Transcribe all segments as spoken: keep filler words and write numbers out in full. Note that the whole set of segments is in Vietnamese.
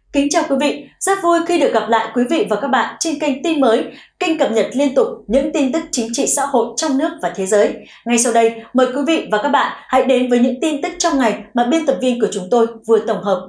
Kính chào quý vị, rất vui khi được gặp lại quý vị và các bạn trên kênh tin mới, kênh cập nhật liên tục những tin tức chính trị xã hội trong nước và thế giới. Ngay sau đây, mời quý vị và các bạn hãy đến với những tin tức trong ngày mà biên tập viên của chúng tôi vừa tổng hợp.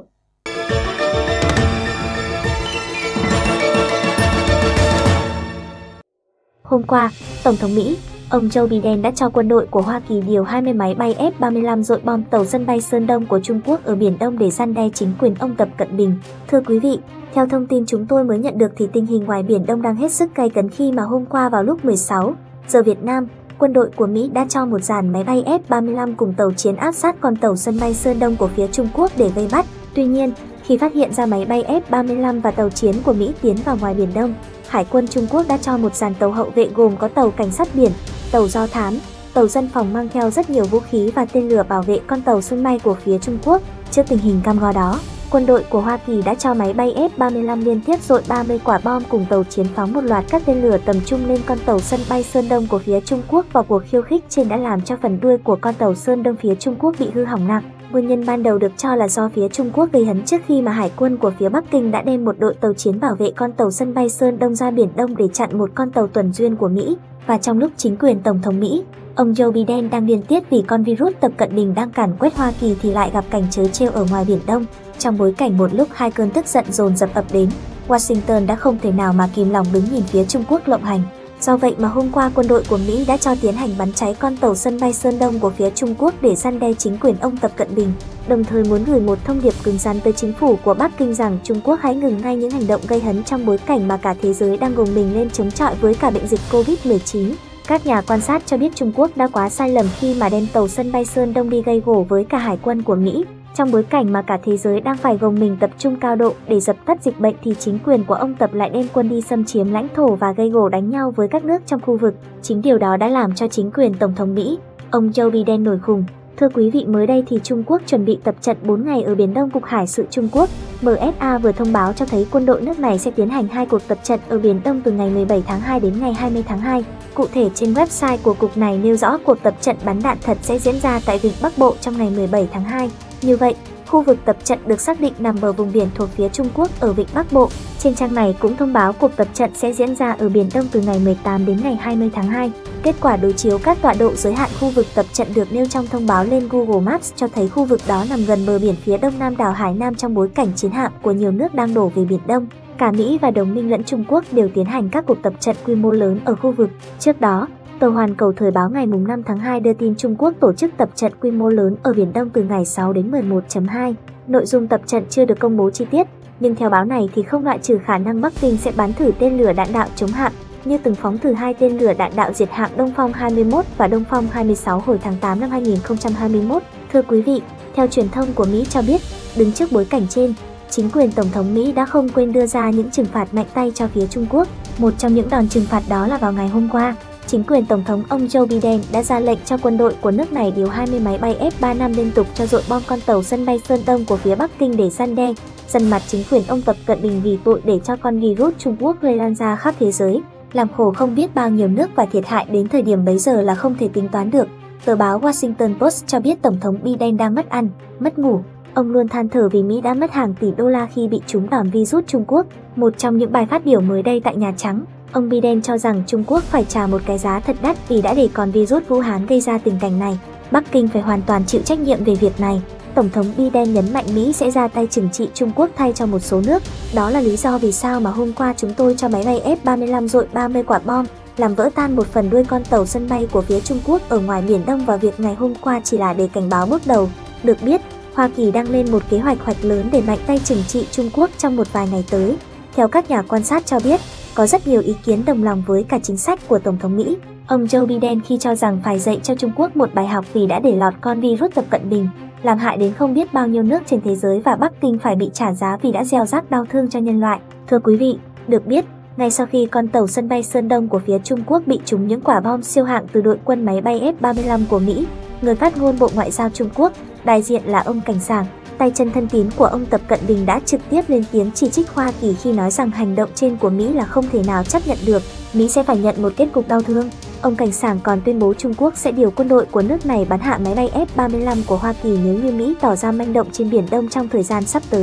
Hôm qua, Tổng thống Mỹ, ông Joe Biden đã cho quân đội của Hoa Kỳ điều hai mươi máy bay F ba mươi lăm dội bom tàu sân bay Sơn Đông của Trung Quốc ở Biển Đông để răn đe chính quyền ông Tập Cận Bình. Thưa quý vị, theo thông tin chúng tôi mới nhận được thì tình hình ngoài Biển Đông đang hết sức gay cấn khi mà hôm qua vào lúc mười sáu giờ Việt Nam, quân đội của Mỹ đã cho một dàn máy bay F ba mươi lăm cùng tàu chiến áp sát con tàu sân bay Sơn Đông của phía Trung Quốc để vây bắt. Tuy nhiên, khi phát hiện ra máy bay F ba mươi lăm và tàu chiến của Mỹ tiến vào ngoài Biển Đông, Hải quân Trung Quốc đã cho một dàn tàu hậu vệ gồm có tàu cảnh sát biển, tàu do thám, tàu dân phòng mang theo rất nhiều vũ khí và tên lửa bảo vệ con tàu sân bay của phía Trung Quốc. Trước tình hình cam go đó, quân đội của Hoa Kỳ đã cho máy bay F ba mươi lăm liên tiếp dội ba mươi quả bom cùng tàu chiến phóng một loạt các tên lửa tầm trung lên con tàu sân bay Sơn Đông của phía Trung Quốc, và cuộc khiêu khích trên đã làm cho phần đuôi của con tàu Sơn Đông phía Trung Quốc bị hư hỏng nặng. Nguyên nhân ban đầu được cho là do phía Trung Quốc gây hấn trước khi mà Hải quân của phía Bắc Kinh đã đem một đội tàu chiến bảo vệ con tàu sân bay Sơn Đông ra Biển Đông để chặn một con tàu tuần duyên của Mỹ. Và trong lúc chính quyền Tổng thống Mỹ, ông Joe Biden đang điên tiết vì con virus Tập Cận Bình đang càn quét Hoa Kỳ thì lại gặp cảnh trớ trêu ở ngoài Biển Đông. Trong bối cảnh một lúc hai cơn tức giận dồn dập ập đến, Washington đã không thể nào mà kìm lòng đứng nhìn phía Trung Quốc lộng hành. Do vậy mà hôm qua quân đội của Mỹ đã cho tiến hành bắn cháy con tàu sân bay Sơn Đông của phía Trung Quốc để răn đe chính quyền ông Tập Cận Bình, đồng thời muốn gửi một thông điệp cứng rắn tới chính phủ của Bắc Kinh rằng Trung Quốc hãy ngừng ngay những hành động gây hấn trong bối cảnh mà cả thế giới đang gồng mình lên chống chọi với cả bệnh dịch Covid mười chín. Các nhà quan sát cho biết Trung Quốc đã quá sai lầm khi mà đem tàu sân bay Sơn Đông đi gây gổ với cả Hải quân của Mỹ. Trong bối cảnh mà cả thế giới đang phải gồng mình tập trung cao độ để dập tắt dịch bệnh thì chính quyền của ông Tập lại đem quân đi xâm chiếm lãnh thổ và gây gổ đánh nhau với các nước trong khu vực. Chính điều đó đã làm cho chính quyền Tổng thống Mỹ, ông Joe Biden nổi khùng. Thưa quý vị, mới đây thì Trung Quốc chuẩn bị tập trận bốn ngày ở Biển Đông. Cục Hải sự Trung Quốc M S A vừa thông báo cho thấy quân đội nước này sẽ tiến hành hai cuộc tập trận ở Biển Đông từ ngày mười bảy tháng hai đến ngày hai mươi tháng hai. Cụ thể trên website của cục này nêu rõ cuộc tập trận bắn đạn thật sẽ diễn ra tại Vịnh Bắc Bộ trong ngày mười bảy tháng hai. Như vậy, khu vực tập trận được xác định nằm bờ vùng biển thuộc phía Trung Quốc ở Vịnh Bắc Bộ. Trên trang này cũng thông báo cuộc tập trận sẽ diễn ra ở Biển Đông từ ngày mười tám đến ngày hai mươi tháng hai. Kết quả đối chiếu các tọa độ giới hạn khu vực tập trận được nêu trong thông báo lên Google Maps cho thấy khu vực đó nằm gần bờ biển phía đông nam đảo Hải Nam trong bối cảnh chiến hạm của nhiều nước đang đổ về Biển Đông. Cả Mỹ và đồng minh lẫn Trung Quốc đều tiến hành các cuộc tập trận quy mô lớn ở khu vực. Trước đó, tờ Hoàn Cầu Thời báo ngày năm tháng hai đưa tin Trung Quốc tổ chức tập trận quy mô lớn ở Biển Đông từ ngày sáu đến mười một tháng hai. Nội dung tập trận chưa được công bố chi tiết, nhưng theo báo này thì không loại trừ khả năng Bắc Kinh sẽ bắn thử tên lửa đạn đạo chống hạm, như từng phóng thử hai tên lửa đạn đạo diệt hạm Đông Phong hai mươi mốt và Đông Phong hai mươi sáu hồi tháng tám năm hai nghìn không trăm hai mươi mốt. Thưa quý vị, theo truyền thông của Mỹ cho biết, đứng trước bối cảnh trên, chính quyền Tổng thống Mỹ đã không quên đưa ra những trừng phạt mạnh tay cho phía Trung Quốc. Một trong những đòn trừng phạt đó là vào ngày hôm qua, chính quyền Tổng thống ông Joe Biden đã ra lệnh cho quân đội của nước này điều hai mươi máy bay F ba mươi lăm liên tục cho dội bom con tàu sân bay Sơn Đông của phía Bắc Kinh để răn đe, dằn mặt chính quyền ông Tập Cận Bình vì tội để cho con virus Trung Quốc lây lan ra khắp thế giới, làm khổ không biết bao nhiêu nước và thiệt hại đến thời điểm bấy giờ là không thể tính toán được. Tờ báo Washington Post cho biết Tổng thống Biden đang mất ăn, mất ngủ. Ông luôn than thở vì Mỹ đã mất hàng tỷ đô la khi bị trúng đòn virus Trung Quốc. Một trong những bài phát biểu mới đây tại Nhà Trắng, ông Biden cho rằng Trung Quốc phải trả một cái giá thật đắt vì đã để con virus Vũ Hán gây ra tình cảnh này. Bắc Kinh phải hoàn toàn chịu trách nhiệm về việc này. Tổng thống Biden nhấn mạnh Mỹ sẽ ra tay trừng trị Trung Quốc thay cho một số nước. Đó là lý do vì sao mà hôm qua chúng tôi cho máy bay F ba mươi lăm dội ba mươi quả bom, làm vỡ tan một phần đuôi con tàu sân bay của phía Trung Quốc ở ngoài Biển Đông, và việc ngày hôm qua chỉ là để cảnh báo bước đầu. Được biết, Hoa Kỳ đang lên một kế hoạch hoạch lớn để mạnh tay trừng trị Trung Quốc trong một vài ngày tới. Theo các nhà quan sát cho biết, có rất nhiều ý kiến đồng lòng với cả chính sách của Tổng thống Mỹ, ông Joe Biden, khi cho rằng phải dạy cho Trung Quốc một bài học vì đã để lọt con virus Tập Cận Bình, làm hại đến không biết bao nhiêu nước trên thế giới, và Bắc Kinh phải bị trả giá vì đã gieo rắc đau thương cho nhân loại. Thưa quý vị, được biết, ngay sau khi con tàu sân bay Sơn Đông của phía Trung Quốc bị trúng những quả bom siêu hạng từ đội quân máy bay F ba mươi lăm của Mỹ, người phát ngôn Bộ Ngoại giao Trung Quốc, đại diện là ông Cảnh Sảng, tay chân thân tín của ông Tập Cận Bình, đã trực tiếp lên tiếng chỉ trích Hoa Kỳ khi nói rằng hành động trên của Mỹ là không thể nào chấp nhận được, Mỹ sẽ phải nhận một kết cục đau thương. Ông Cảnh Sảng còn tuyên bố Trung Quốc sẽ điều quân đội của nước này bắn hạ máy bay F ba mươi lăm của Hoa Kỳ nếu như Mỹ tỏ ra manh động trên Biển Đông trong thời gian sắp tới.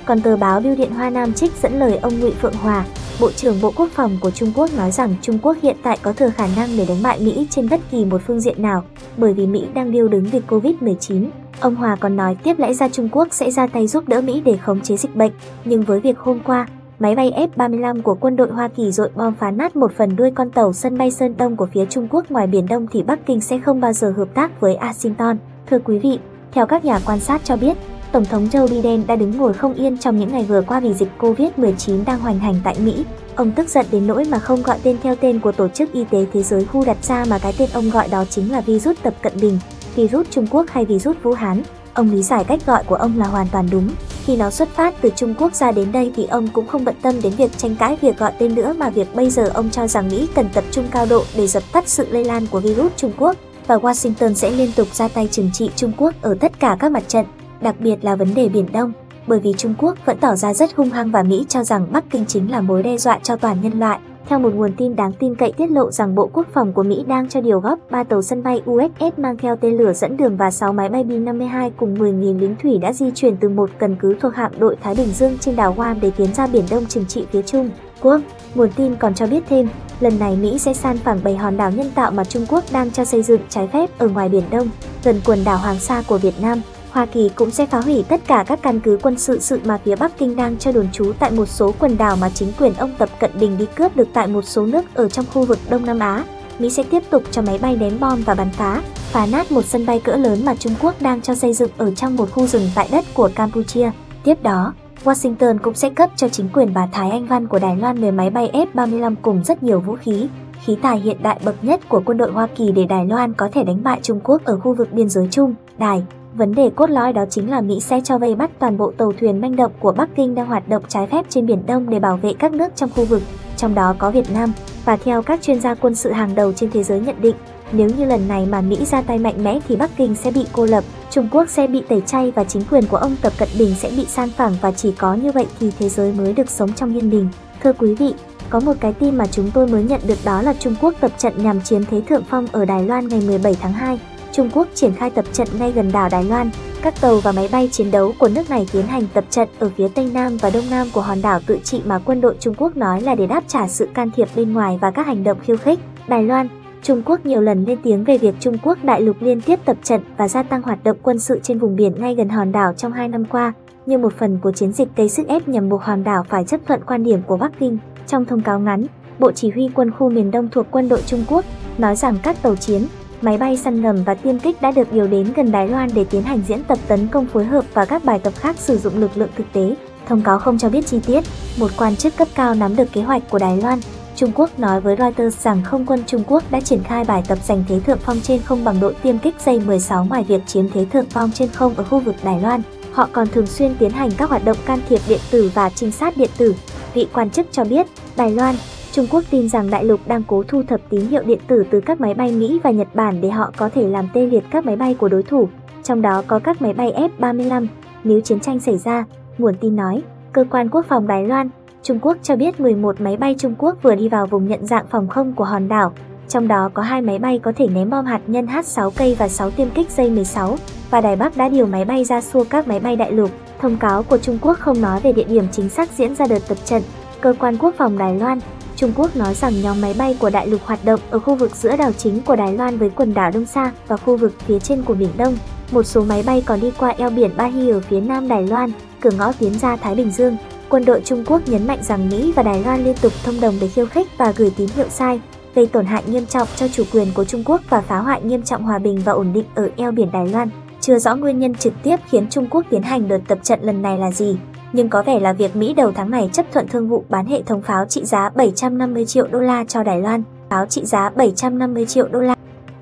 Còn tờ báo Bưu điện Hoa Nam trích dẫn lời ông Ngụy Phượng Hòa, Bộ trưởng Bộ Quốc phòng của Trung Quốc nói rằng Trung Quốc hiện tại có thừa khả năng để đánh bại Mỹ trên bất kỳ một phương diện nào, bởi vì Mỹ đang điêu đứng dịch Covid mười chín. Ông Hòa còn nói tiếp lẽ ra Trung Quốc sẽ ra tay giúp đỡ Mỹ để khống chế dịch bệnh, nhưng với việc hôm qua, máy bay F ba mươi lăm của quân đội Hoa Kỳ dội bom phá nát một phần đuôi con tàu sân bay Sơn Đông của phía Trung Quốc ngoài Biển Đông thì Bắc Kinh sẽ không bao giờ hợp tác với Washington. Thưa quý vị, theo các nhà quan sát cho biết, Tổng thống Joe Biden đã đứng ngồi không yên trong những ngày vừa qua vì dịch Covid mười chín đang hoành hành tại Mỹ. Ông tức giận đến nỗi mà không gọi tên theo tên của Tổ chức Y tế Thế giới W H O đặt ra mà cái tên ông gọi đó chính là virus Tập Cận Bình, virus Trung Quốc hay virus Vũ Hán. Ông lý giải cách gọi của ông là hoàn toàn đúng. Khi nó xuất phát từ Trung Quốc ra đến đây thì ông cũng không bận tâm đến việc tranh cãi việc gọi tên nữa, mà việc bây giờ ông cho rằng Mỹ cần tập trung cao độ để dập tắt sự lây lan của virus Trung Quốc, và Washington sẽ liên tục ra tay trừng trị Trung Quốc ở tất cả các mặt trận, đặc biệt là vấn đề Biển Đông, bởi vì Trung Quốc vẫn tỏ ra rất hung hăng và Mỹ cho rằng Bắc Kinh chính là mối đe dọa cho toàn nhân loại. Theo một nguồn tin đáng tin cậy tiết lộ rằng Bộ Quốc phòng của Mỹ đang cho điều góp ba tàu sân bay U ét ét mang theo tên lửa dẫn đường và sáu máy bay B năm mươi hai cùng mười nghìn lính thủy đã di chuyển từ một căn cứ thuộc hạm đội Thái Bình Dương trên đảo Guam để tiến ra Biển Đông trừng trị phía Trung Quốc. Nguồn tin còn cho biết thêm, lần này Mỹ sẽ san phẳng bảy hòn đảo nhân tạo mà Trung Quốc đang cho xây dựng trái phép ở ngoài Biển Đông, gần quần đảo Hoàng Sa của Việt Nam. Hoa Kỳ cũng sẽ phá hủy tất cả các căn cứ quân sự sự mà phía Bắc Kinh đang cho đồn trú tại một số quần đảo mà chính quyền ông Tập Cận Bình đi cướp được tại một số nước ở trong khu vực Đông Nam Á. Mỹ sẽ tiếp tục cho máy bay ném bom và bắn phá, phá nát một sân bay cỡ lớn mà Trung Quốc đang cho xây dựng ở trong một khu rừng tại đất của Campuchia. Tiếp đó, Washington cũng sẽ cấp cho chính quyền bà Thái Anh Văn của Đài Loan mười máy bay F ba mươi lăm cùng rất nhiều vũ khí, khí tài hiện đại bậc nhất của quân đội Hoa Kỳ để Đài Loan có thể đánh bại Trung Quốc ở khu vực biên giới Trung, Đài. Vấn đề cốt lõi đó chính là Mỹ sẽ cho vây bắt toàn bộ tàu thuyền manh động của Bắc Kinh đang hoạt động trái phép trên Biển Đông để bảo vệ các nước trong khu vực, trong đó có Việt Nam. Và theo các chuyên gia quân sự hàng đầu trên thế giới nhận định, nếu như lần này mà Mỹ ra tay mạnh mẽ thì Bắc Kinh sẽ bị cô lập, Trung Quốc sẽ bị tẩy chay và chính quyền của ông Tập Cận Bình sẽ bị san phẳng, và chỉ có như vậy thì thế giới mới được sống trong yên bình. Thưa quý vị, có một cái tin mà chúng tôi mới nhận được đó là Trung Quốc tập trận nhằm chiếm thế thượng phong ở Đài Loan ngày mười bảy tháng hai. Trung Quốc triển khai tập trận ngay gần đảo Đài Loan. Các tàu và máy bay chiến đấu của nước này tiến hành tập trận ở phía tây nam và đông nam của hòn đảo tự trị mà quân đội Trung Quốc nói là để đáp trả sự can thiệp bên ngoài và các hành động khiêu khích. Đài Loan, Trung Quốc nhiều lần lên tiếng về việc Trung Quốc đại lục liên tiếp tập trận và gia tăng hoạt động quân sự trên vùng biển ngay gần hòn đảo trong hai năm qua, như một phần của chiến dịch gây sức ép nhằm buộc hòn đảo phải chấp thuận quan điểm của Bắc Kinh. Trong thông cáo ngắn, Bộ Chỉ huy Quân khu miền Đông thuộc quân đội Trung Quốc nói rằng các tàu chiến, máy bay săn ngầm và tiêm kích đã được điều đến gần Đài Loan để tiến hành diễn tập tấn công phối hợp và các bài tập khác sử dụng lực lượng thực tế. Thông cáo không cho biết chi tiết. Một quan chức cấp cao nắm được kế hoạch của Đài Loan, Trung Quốc nói với Reuters rằng không quân Trung Quốc đã triển khai bài tập giành thế thượng phong trên không bằng đội tiêm kích J mười sáu. Ngoài việc chiếm thế thượng phong trên không ở khu vực Đài Loan, họ còn thường xuyên tiến hành các hoạt động can thiệp điện tử và trinh sát điện tử. Vị quan chức cho biết, Đài Loan, Trung Quốc tin rằng đại lục đang cố thu thập tín hiệu điện tử từ các máy bay Mỹ và Nhật Bản để họ có thể làm tê liệt các máy bay của đối thủ, trong đó có các máy bay F ba mươi lăm, nếu chiến tranh xảy ra, nguồn tin nói. Cơ quan quốc phòng Đài Loan, Trung Quốc cho biết mười một máy bay Trung Quốc vừa đi vào vùng nhận dạng phòng không của hòn đảo, trong đó có hai máy bay có thể ném bom hạt nhân H sáu K và sáu tiêm kích J mười sáu, và Đài Bắc đã điều máy bay ra xua các máy bay đại lục. Thông cáo của Trung Quốc không nói về địa điểm chính xác diễn ra đợt tập trận. Cơ quan quốc phòng Đài Loan, Trung Quốc nói rằng nhóm máy bay của đại lục hoạt động ở khu vực giữa đảo chính của Đài Loan với quần đảo Đông Sa và khu vực phía trên của Biển Đông. Một số máy bay còn đi qua eo biển Ba Hy ở phía nam Đài Loan, cửa ngõ tiến ra Thái Bình Dương. Quân đội Trung Quốc nhấn mạnh rằng Mỹ và Đài Loan liên tục thông đồng để khiêu khích và gửi tín hiệu sai, gây tổn hại nghiêm trọng cho chủ quyền của Trung Quốc và phá hoại nghiêm trọng hòa bình và ổn định ở eo biển Đài Loan. Chưa rõ nguyên nhân trực tiếp khiến Trung Quốc tiến hành đợt tập trận lần này là gì, nhưng có vẻ là việc Mỹ đầu tháng này chấp thuận thương vụ bán hệ thống pháo trị giá bảy trăm năm mươi triệu đô la cho Đài Loan. Pháo trị giá bảy trăm năm mươi triệu đô la.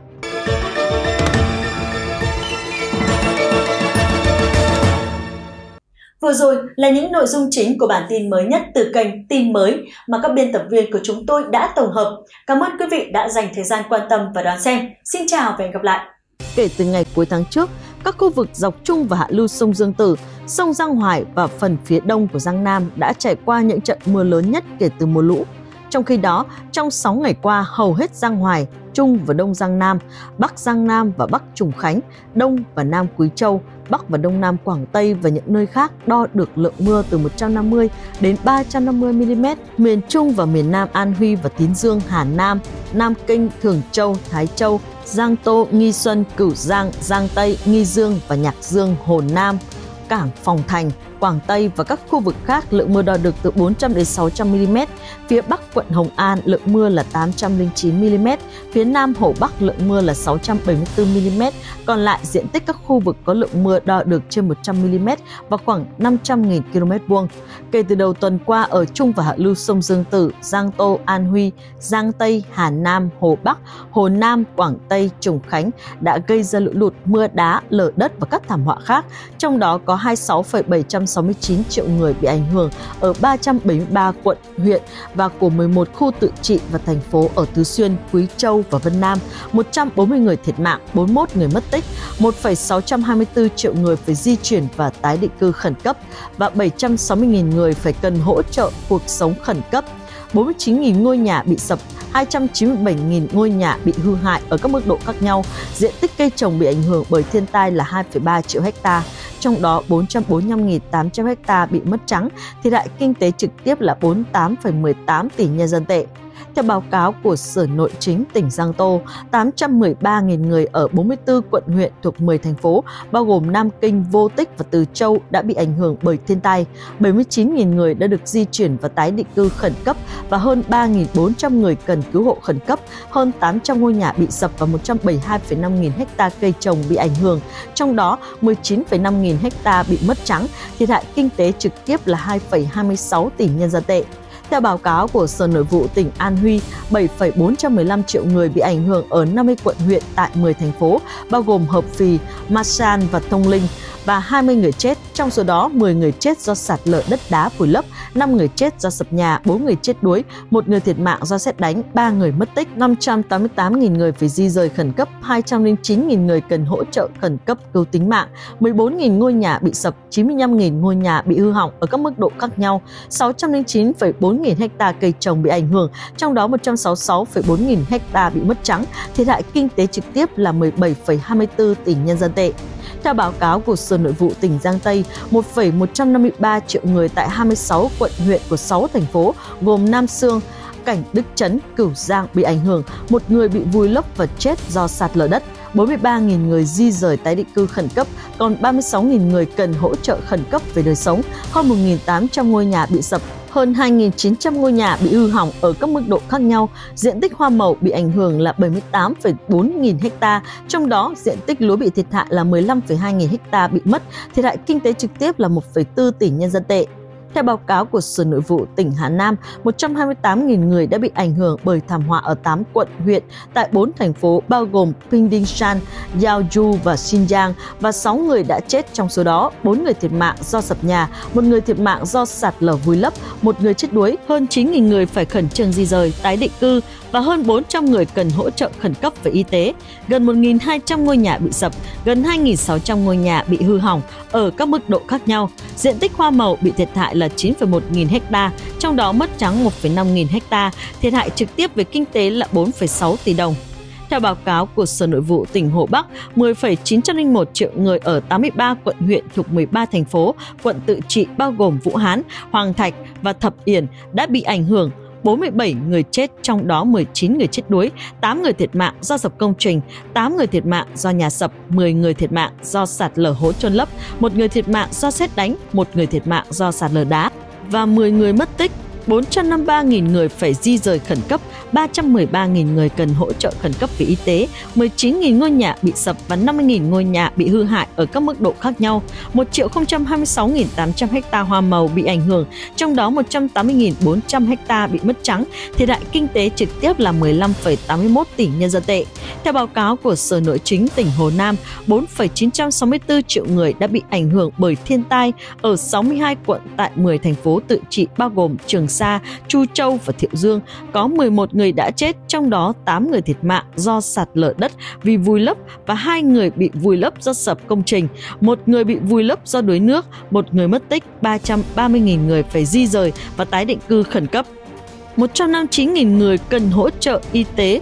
Vừa rồi là những nội dung chính của bản tin mới nhất từ kênh Tin Mới mà các biên tập viên của chúng tôi đã tổng hợp. Cảm ơn quý vị đã dành thời gian quan tâm và đón xem. Xin chào và hẹn gặp lại. Kể từ ngày cuối tháng trước, các khu vực dọc trung và hạ lưu sông Dương Tử, sông Giang Hoài và phần phía đông của Giang Nam đã trải qua những trận mưa lớn nhất kể từ mùa lũ. Trong khi đó, trong sáu ngày qua, hầu hết Giang Hoài, Trung và Đông Giang Nam, Bắc Giang Nam và Bắc Trùng Khánh, Đông và Nam Quý Châu, Bắc và Đông Nam Quảng Tây và những nơi khác đo được lượng mưa từ một trăm năm mươi đến ba trăm năm mươi mi-li-mét. Miền Trung và miền Nam An Huy và Tín Dương, Hà Nam, Nam Kinh, Thường Châu, Thái Châu, Giang Tô, Nghi Xuân, Cửu Giang, Giang Tây, Nghi Dương và Nhạc Dương, Hồ Nam, Cảng Phòng Thành, Quảng Tây và các khu vực khác lượng mưa đo được từ bốn trăm đến sáu trăm mi-li-mét. Phía Bắc quận Hồng An lượng mưa là tám trăm lẻ chín mi-li-mét. Phía Nam Hồ Bắc lượng mưa là sáu trăm bảy mươi tư mi-li-mét. Còn lại diện tích các khu vực có lượng mưa đo được trên một trăm mi-li-mét và khoảng năm trăm nghìn ki lô mét vuông. Kể từ đầu tuần qua ở trung và hạ lưu sông Dương Tử, Giang Tô, An Huy, Giang Tây, Hà Nam, Hồ Bắc, Hồ Nam, Quảng Tây, Trùng Khánh đã gây ra lũ lụt, mưa đá, lở đất và các thảm họa khác. Trong đó có hai mươi sáu phẩy bảy trăm sáu mươi chín triệu người bị ảnh hưởng ở ba trăm bảy mươi ba quận, huyện và của mười một khu tự trị và thành phố ở Tứ Xuyên, Quý Châu và Vân Nam, một trăm bốn mươi người thiệt mạng, bốn mươi mốt người mất tích, một phẩy sáu trăm hai mươi tư triệu người phải di chuyển và tái định cư khẩn cấp và bảy trăm sáu mươi nghìn người phải cần hỗ trợ cuộc sống khẩn cấp. bốn mươi chín nghìn ngôi nhà bị sập, hai trăm chín mươi bảy nghìn ngôi nhà bị hư hại ở các mức độ khác nhau. Diện tích cây trồng bị ảnh hưởng bởi thiên tai là hai phẩy ba triệu ha, trong đó bốn trăm bốn mươi lăm nghìn tám trăm ha bị mất trắng, thiệt hại kinh tế trực tiếp là bốn mươi tám phẩy mười tám tỷ nhân dân tệ. Theo báo cáo của Sở Nội chính tỉnh Giang Tô, tám trăm mười ba nghìn người ở bốn mươi tư quận huyện thuộc mười thành phố, bao gồm Nam Kinh, Vô Tích và Từ Châu đã bị ảnh hưởng bởi thiên tai. bảy mươi chín nghìn người đã được di chuyển và tái định cư khẩn cấp và hơn ba nghìn bốn trăm người cần cứu hộ khẩn cấp. Hơn tám trăm ngôi nhà bị sập và một trăm bảy mươi hai phẩy năm nghìn ha cây trồng bị ảnh hưởng, trong đó mười chín phẩy năm nghìn ha bị mất trắng, thiệt hại kinh tế trực tiếp là hai phẩy hai mươi sáu tỷ nhân dân tệ. Theo báo cáo của Sở Nội vụ tỉnh An Huy, bảy phẩy bốn trăm mười lăm triệu người bị ảnh hưởng ở năm mươi quận huyện tại mười thành phố, bao gồm Hợp Phì, Masan và Thông Linh, và hai mươi người chết, trong số đó mười người chết do sạt lở đất đá vùi lấp, năm người chết do sập nhà, bốn người chết đuối, một người thiệt mạng do sét đánh, ba người mất tích, năm trăm tám mươi tám nghìn người phải di rời khẩn cấp, hai trăm lẻ chín nghìn người cần hỗ trợ khẩn cấp cứu tính mạng, mười bốn nghìn ngôi nhà bị sập, chín mươi lăm nghìn ngôi nhà bị hư hỏng ở các mức độ khác nhau, sáu trăm lẻ chín phẩy bốn nghìn ha cây trồng bị ảnh hưởng, trong đó một trăm sáu mươi sáu phẩy bốn nghìn ha bị mất trắng, thiệt hại kinh tế trực tiếp là mười bảy phẩy hai mươi tư tỷ nhân dân tệ. Theo báo cáo của Sở Nội vụ tỉnh Giang Tây, một phẩy một trăm năm mươi ba triệu người tại hai mươi sáu quận huyện của sáu thành phố gồm Nam Xương, Cảnh Đức Trấn, Cửu Giang bị ảnh hưởng, một người bị vùi lấp và chết do sạt lở đất, bốn mươi ba nghìn người di rời tái định cư khẩn cấp, còn ba mươi sáu nghìn người cần hỗ trợ khẩn cấp về đời sống, hơn một nghìn tám trăm ngôi nhà bị sập, hơn hai nghìn chín trăm ngôi nhà bị hư hỏng ở các mức độ khác nhau. Diện tích hoa màu bị ảnh hưởng là bảy mươi tám phẩy bốn nghìn ha, trong đó diện tích lúa bị thiệt hại là mười lăm phẩy hai nghìn ha bị mất, thiệt hại kinh tế trực tiếp là một phẩy bốn tỷ nhân dân tệ. Theo báo cáo của Sở Nội vụ tỉnh Hà Nam, một trăm hai mươi tám nghìn người đã bị ảnh hưởng bởi thảm họa ở tám quận, huyện tại bốn thành phố bao gồm Pingdingshan, Yaoju và Xinjiang và sáu người đã chết, trong số đó bốn người thiệt mạng do sập nhà, một người thiệt mạng do sạt lở vùi lấp, một người chết đuối, hơn chín nghìn người phải khẩn trương di rời, tái định cư và hơn bốn trăm người cần hỗ trợ khẩn cấp về y tế. Gần một nghìn hai trăm ngôi nhà bị sập, gần hai nghìn sáu trăm ngôi nhà bị hư hỏng ở các mức độ khác nhau. Diện tích hoa màu bị thiệt hại là chín phẩy một nghìn ha, trong đó mất trắng một phẩy năm nghìn ha, thiệt hại trực tiếp về kinh tế là bốn phẩy sáu tỷ đồng. Theo báo cáo của Sở Nội vụ tỉnh Hồ Bắc, mười phẩy chín trăm lẻ một triệu người ở tám mươi ba quận huyện thuộc mười ba thành phố, quận tự trị bao gồm Vũ Hán, Hoàng Thạch và Thập Yển đã bị ảnh hưởng, bốn mươi bảy người chết, trong đó mười chín người chết đuối, tám người thiệt mạng do sập công trình, tám người thiệt mạng do nhà sập, mười người thiệt mạng do sạt lở hố chôn lấp, một người thiệt mạng do sét đánh, một người thiệt mạng do sạt lở đá và mười người mất tích. bốn trăm năm mươi ba nghìn người phải di rời khẩn cấp, ba trăm mười ba nghìn người cần hỗ trợ khẩn cấp về y tế, mười chín nghìn ngôi nhà bị sập và năm mươi nghìn ngôi nhà bị hư hại ở các mức độ khác nhau, một triệu không trăm hai mươi sáu nghìn tám trăm ha hoa màu bị ảnh hưởng, trong đó một trăm tám mươi nghìn bốn trăm ha bị mất trắng, thiệt hại kinh tế trực tiếp là mười lăm phẩy tám mươi mốt tỷ nhân dân tệ. Theo báo cáo của Sở Nội chính tỉnh Hồ Nam, bốn phẩy chín trăm sáu mươi tư triệu người đã bị ảnh hưởng bởi thiên tai ở sáu mươi hai quận tại mười thành phố tự trị bao gồm Trường Sa, Chu Châu và Thiệu Dương, có mười một người đã chết, trong đó tám người thiệt mạng do sạt lở đất vì vùi lấp và hai người bị vùi lấp do sập công trình, một người bị vùi lấp do đuối nước, một người mất tích, ba trăm ba mươi nghìn người phải di rời và tái định cư khẩn cấp, một trăm năm mươi chín nghìn người cần hỗ trợ y tế,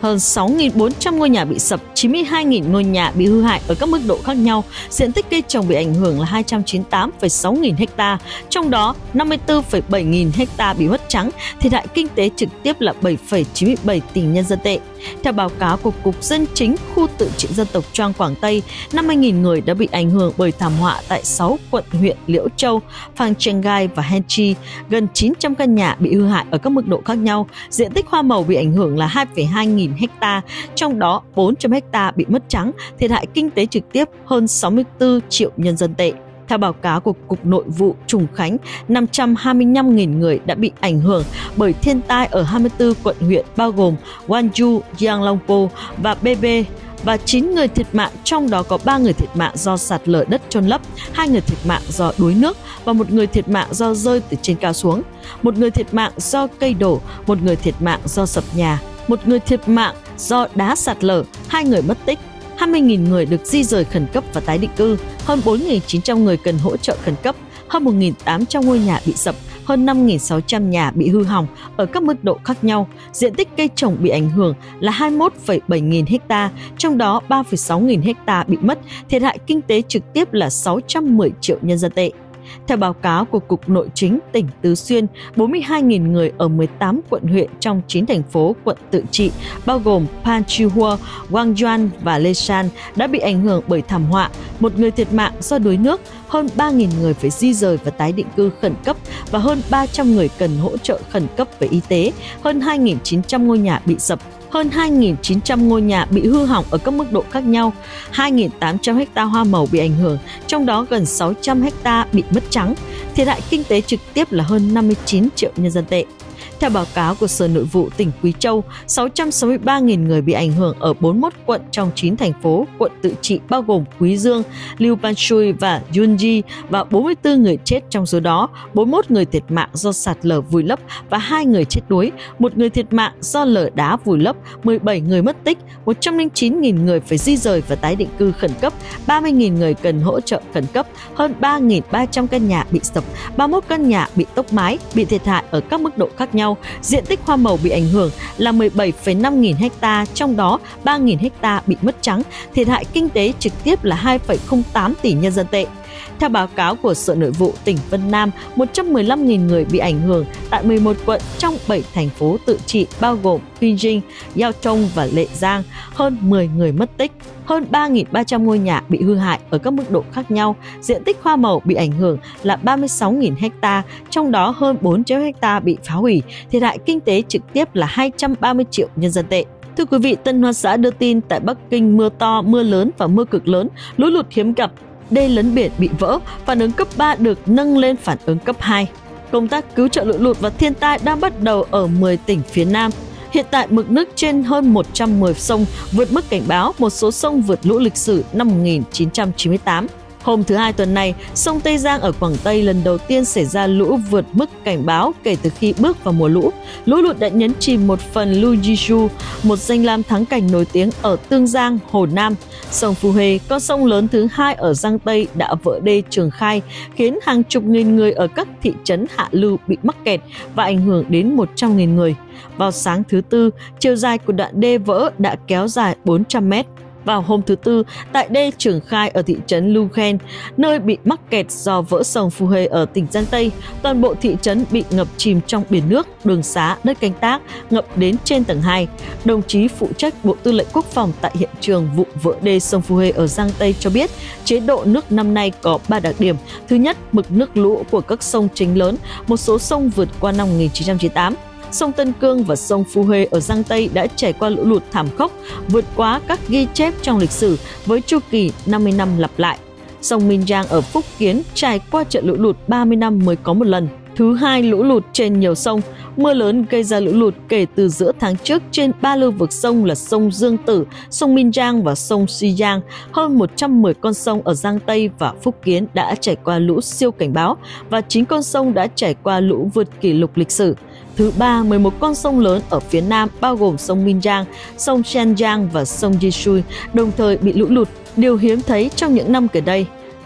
hơn sáu nghìn bốn trăm ngôi nhà bị sập, chín mươi hai nghìn ngôi nhà bị hư hại ở các mức độ khác nhau. Diện tích cây trồng bị ảnh hưởng là hai trăm chín mươi tám phẩy sáu nghìn ha, trong đó năm mươi tư phẩy bảy nghìn ha bị mất trắng, thiệt hại kinh tế trực tiếp là bảy phẩy chín mươi bảy tỷ nhân dân tệ. Theo báo cáo của Cục Dân chính khu tự trị dân tộc Choang Quảng Tây, năm mươi nghìn người đã bị ảnh hưởng bởi thảm họa tại sáu quận huyện Liễu Châu, Phang Cheng Gai và Hen Chi. Gần chín trăm căn nhà bị hư hại ở các mức độ khác nhau. Diện tích hoa màu bị ảnh hưởng là hai phẩy hai nghìn ha, trong đó bốn trăm ha bị mất trắng, thiệt hại kinh tế trực tiếp hơn sáu mươi tư triệu nhân dân tệ. Theo báo cáo của Cục Nội vụ Trùng Khánh, năm trăm hai mươi lăm nghìn người đã bị ảnh hưởng bởi thiên tai ở hai mươi tư quận huyện bao gồm Gwangju, Gyeonglongpo và bê bê và chín người thiệt mạng, trong đó có ba người thiệt mạng do sạt lở đất chôn lấp, hai người thiệt mạng do đuối nước và một người thiệt mạng do rơi từ trên cao xuống, một người thiệt mạng do cây đổ, một người thiệt mạng do sập nhà, một người thiệt mạng do đá sạt lở, hai người mất tích. hai mươi nghìn người được di rời khẩn cấp và tái định cư, hơn bốn nghìn chín trăm người cần hỗ trợ khẩn cấp, hơn một nghìn tám trăm ngôi nhà bị sập, hơn năm nghìn sáu trăm nhà bị hư hỏng ở các mức độ khác nhau. Diện tích cây trồng bị ảnh hưởng là hai mươi mốt phẩy bảy nghìn ha, trong đó ba phẩy sáu nghìn ha bị mất, thiệt hại kinh tế trực tiếp là sáu trăm mười triệu nhân dân tệ. Theo báo cáo của Cục Nội chính tỉnh Tứ Xuyên, bốn mươi hai nghìn người ở mười tám quận huyện trong chín thành phố quận tự trị bao gồm Panchihua, Gwangjuan và Leshan đã bị ảnh hưởng bởi thảm họa, một người thiệt mạng do đuối nước, hơn ba nghìn người phải di rời và tái định cư khẩn cấp và hơn ba trăm người cần hỗ trợ khẩn cấp về y tế, hơn hai nghìn chín trăm ngôi nhà bị sập, hơn hai nghìn chín trăm ngôi nhà bị hư hỏng ở các mức độ khác nhau, hai nghìn tám trăm ha hoa màu bị ảnh hưởng, trong đó gần sáu trăm ha bị mất trắng, thiệt hại kinh tế trực tiếp là hơn năm mươi chín triệu nhân dân tệ. Theo báo cáo của Sở Nội vụ tỉnh Quý Châu, sáu trăm sáu mươi ba nghìn người bị ảnh hưởng ở bốn mươi mốt quận trong chín thành phố quận tự trị bao gồm Quý Dương, Liu Panshui và Yunji và bốn mươi tư người chết, trong số đó bốn mươi mốt người thiệt mạng do sạt lở vùi lấp và hai người chết đuối, một người thiệt mạng do lở đá vùi lấp, mười bảy người mất tích, một trăm lẻ chín nghìn người phải di rời và tái định cư khẩn cấp, ba mươi nghìn người cần hỗ trợ khẩn cấp, hơn ba nghìn ba trăm căn nhà bị sập, ba mươi mốt căn nhà bị tốc mái, bị thiệt hại ở các mức độ khác nhau. Diện tích hoa màu bị ảnh hưởng là mười bảy phẩy năm nghìn ha, trong đó ba nghìn ha bị mất trắng, thiệt hại kinh tế trực tiếp là hai phẩy không tám tỷ nhân dân tệ. Theo báo cáo của Sở Nội vụ tỉnh Vân Nam, một trăm mười lăm nghìn người bị ảnh hưởng tại mười một quận trong bảy thành phố tự trị bao gồm Beijing, Yaotong và Lệ Giang, hơn mười người mất tích, hơn ba nghìn ba trăm ngôi nhà bị hư hại ở các mức độ khác nhau. Diện tích hoa màu bị ảnh hưởng là ba mươi sáu nghìn ha, trong đó hơn bốn trăm ha bị phá hủy, thiệt hại kinh tế trực tiếp là hai trăm ba mươi triệu nhân dân tệ. Thưa quý vị, Tân Hoa Xã đưa tin tại Bắc Kinh mưa to, mưa lớn và mưa cực lớn, lũ lụt hiếm gặp, đê lấn biển bị vỡ, phản ứng cấp ba được nâng lên phản ứng cấp hai. Công tác cứu trợ lũ lụt và thiên tai đang bắt đầu ở mười tỉnh phía Nam. Hiện tại mực nước trên hơn một trăm mười sông vượt mức cảnh báo, một số sông vượt lũ lịch sử năm một nghìn chín trăm chín mươi tám. Hôm thứ Hai tuần này, sông Tây Giang ở Quảng Tây lần đầu tiên xảy ra lũ vượt mức cảnh báo kể từ khi bước vào mùa lũ. Lũ lụt đã nhấn chìm một phần Lu Jishu, một danh lam thắng cảnh nổi tiếng ở Tương Giang, Hồ Nam. Sông Phu Hê, con sông lớn thứ hai ở Giang Tây, đã vỡ đê Trường Khai, khiến hàng chục nghìn người ở các thị trấn hạ lưu bị mắc kẹt và ảnh hưởng đến một trăm nghìn người. Vào sáng thứ Tư, chiều dài của đoạn đê vỡ đã kéo dài bốn trăm mét. Vào hôm thứ Tư, tại đê Trường Khai ở thị trấn Lu Khen, nơi bị mắc kẹt do vỡ sông Phu Hê ở tỉnh Giang Tây, toàn bộ thị trấn bị ngập chìm trong biển nước, đường xá, đất canh tác, ngập đến trên tầng hai. Đồng chí phụ trách Bộ Tư lệnh Quốc phòng tại hiện trường vụ vỡ đê sông Phu Hê ở Giang Tây cho biết, chế độ nước năm nay có ba đặc điểm. Thứ nhất, mực nước lũ của các sông chính lớn, một số sông vượt qua năm một nghìn chín trăm chín mươi tám. Sông Tân Cương và sông Phu Hê ở Giang Tây đã trải qua lũ lụt thảm khốc, vượt quá các ghi chép trong lịch sử với chu kỳ năm mươi năm lặp lại. Sông Minh Giang ở Phúc Kiến trải qua trận lũ lụt ba mươi năm mới có một lần. Thứ hai, lũ lụt trên nhiều sông. Mưa lớn gây ra lũ lụt kể từ giữa tháng trước trên ba lưu vực sông là sông Dương Tử, sông Minh Giang và sông Suy Giang. Hơn một trăm mười con sông ở Giang Tây và Phúc Kiến đã trải qua lũ siêu cảnh báo và chín con sông đã trải qua lũ vượt kỷ lục lịch sử. Thứ ba, mười một con sông lớn ở phía Nam bao gồm sông Minh Giang, sông Chen Giang và sông Jishui đồng thời bị lũ lụt, điều hiếm thấy trong những năm gần đây.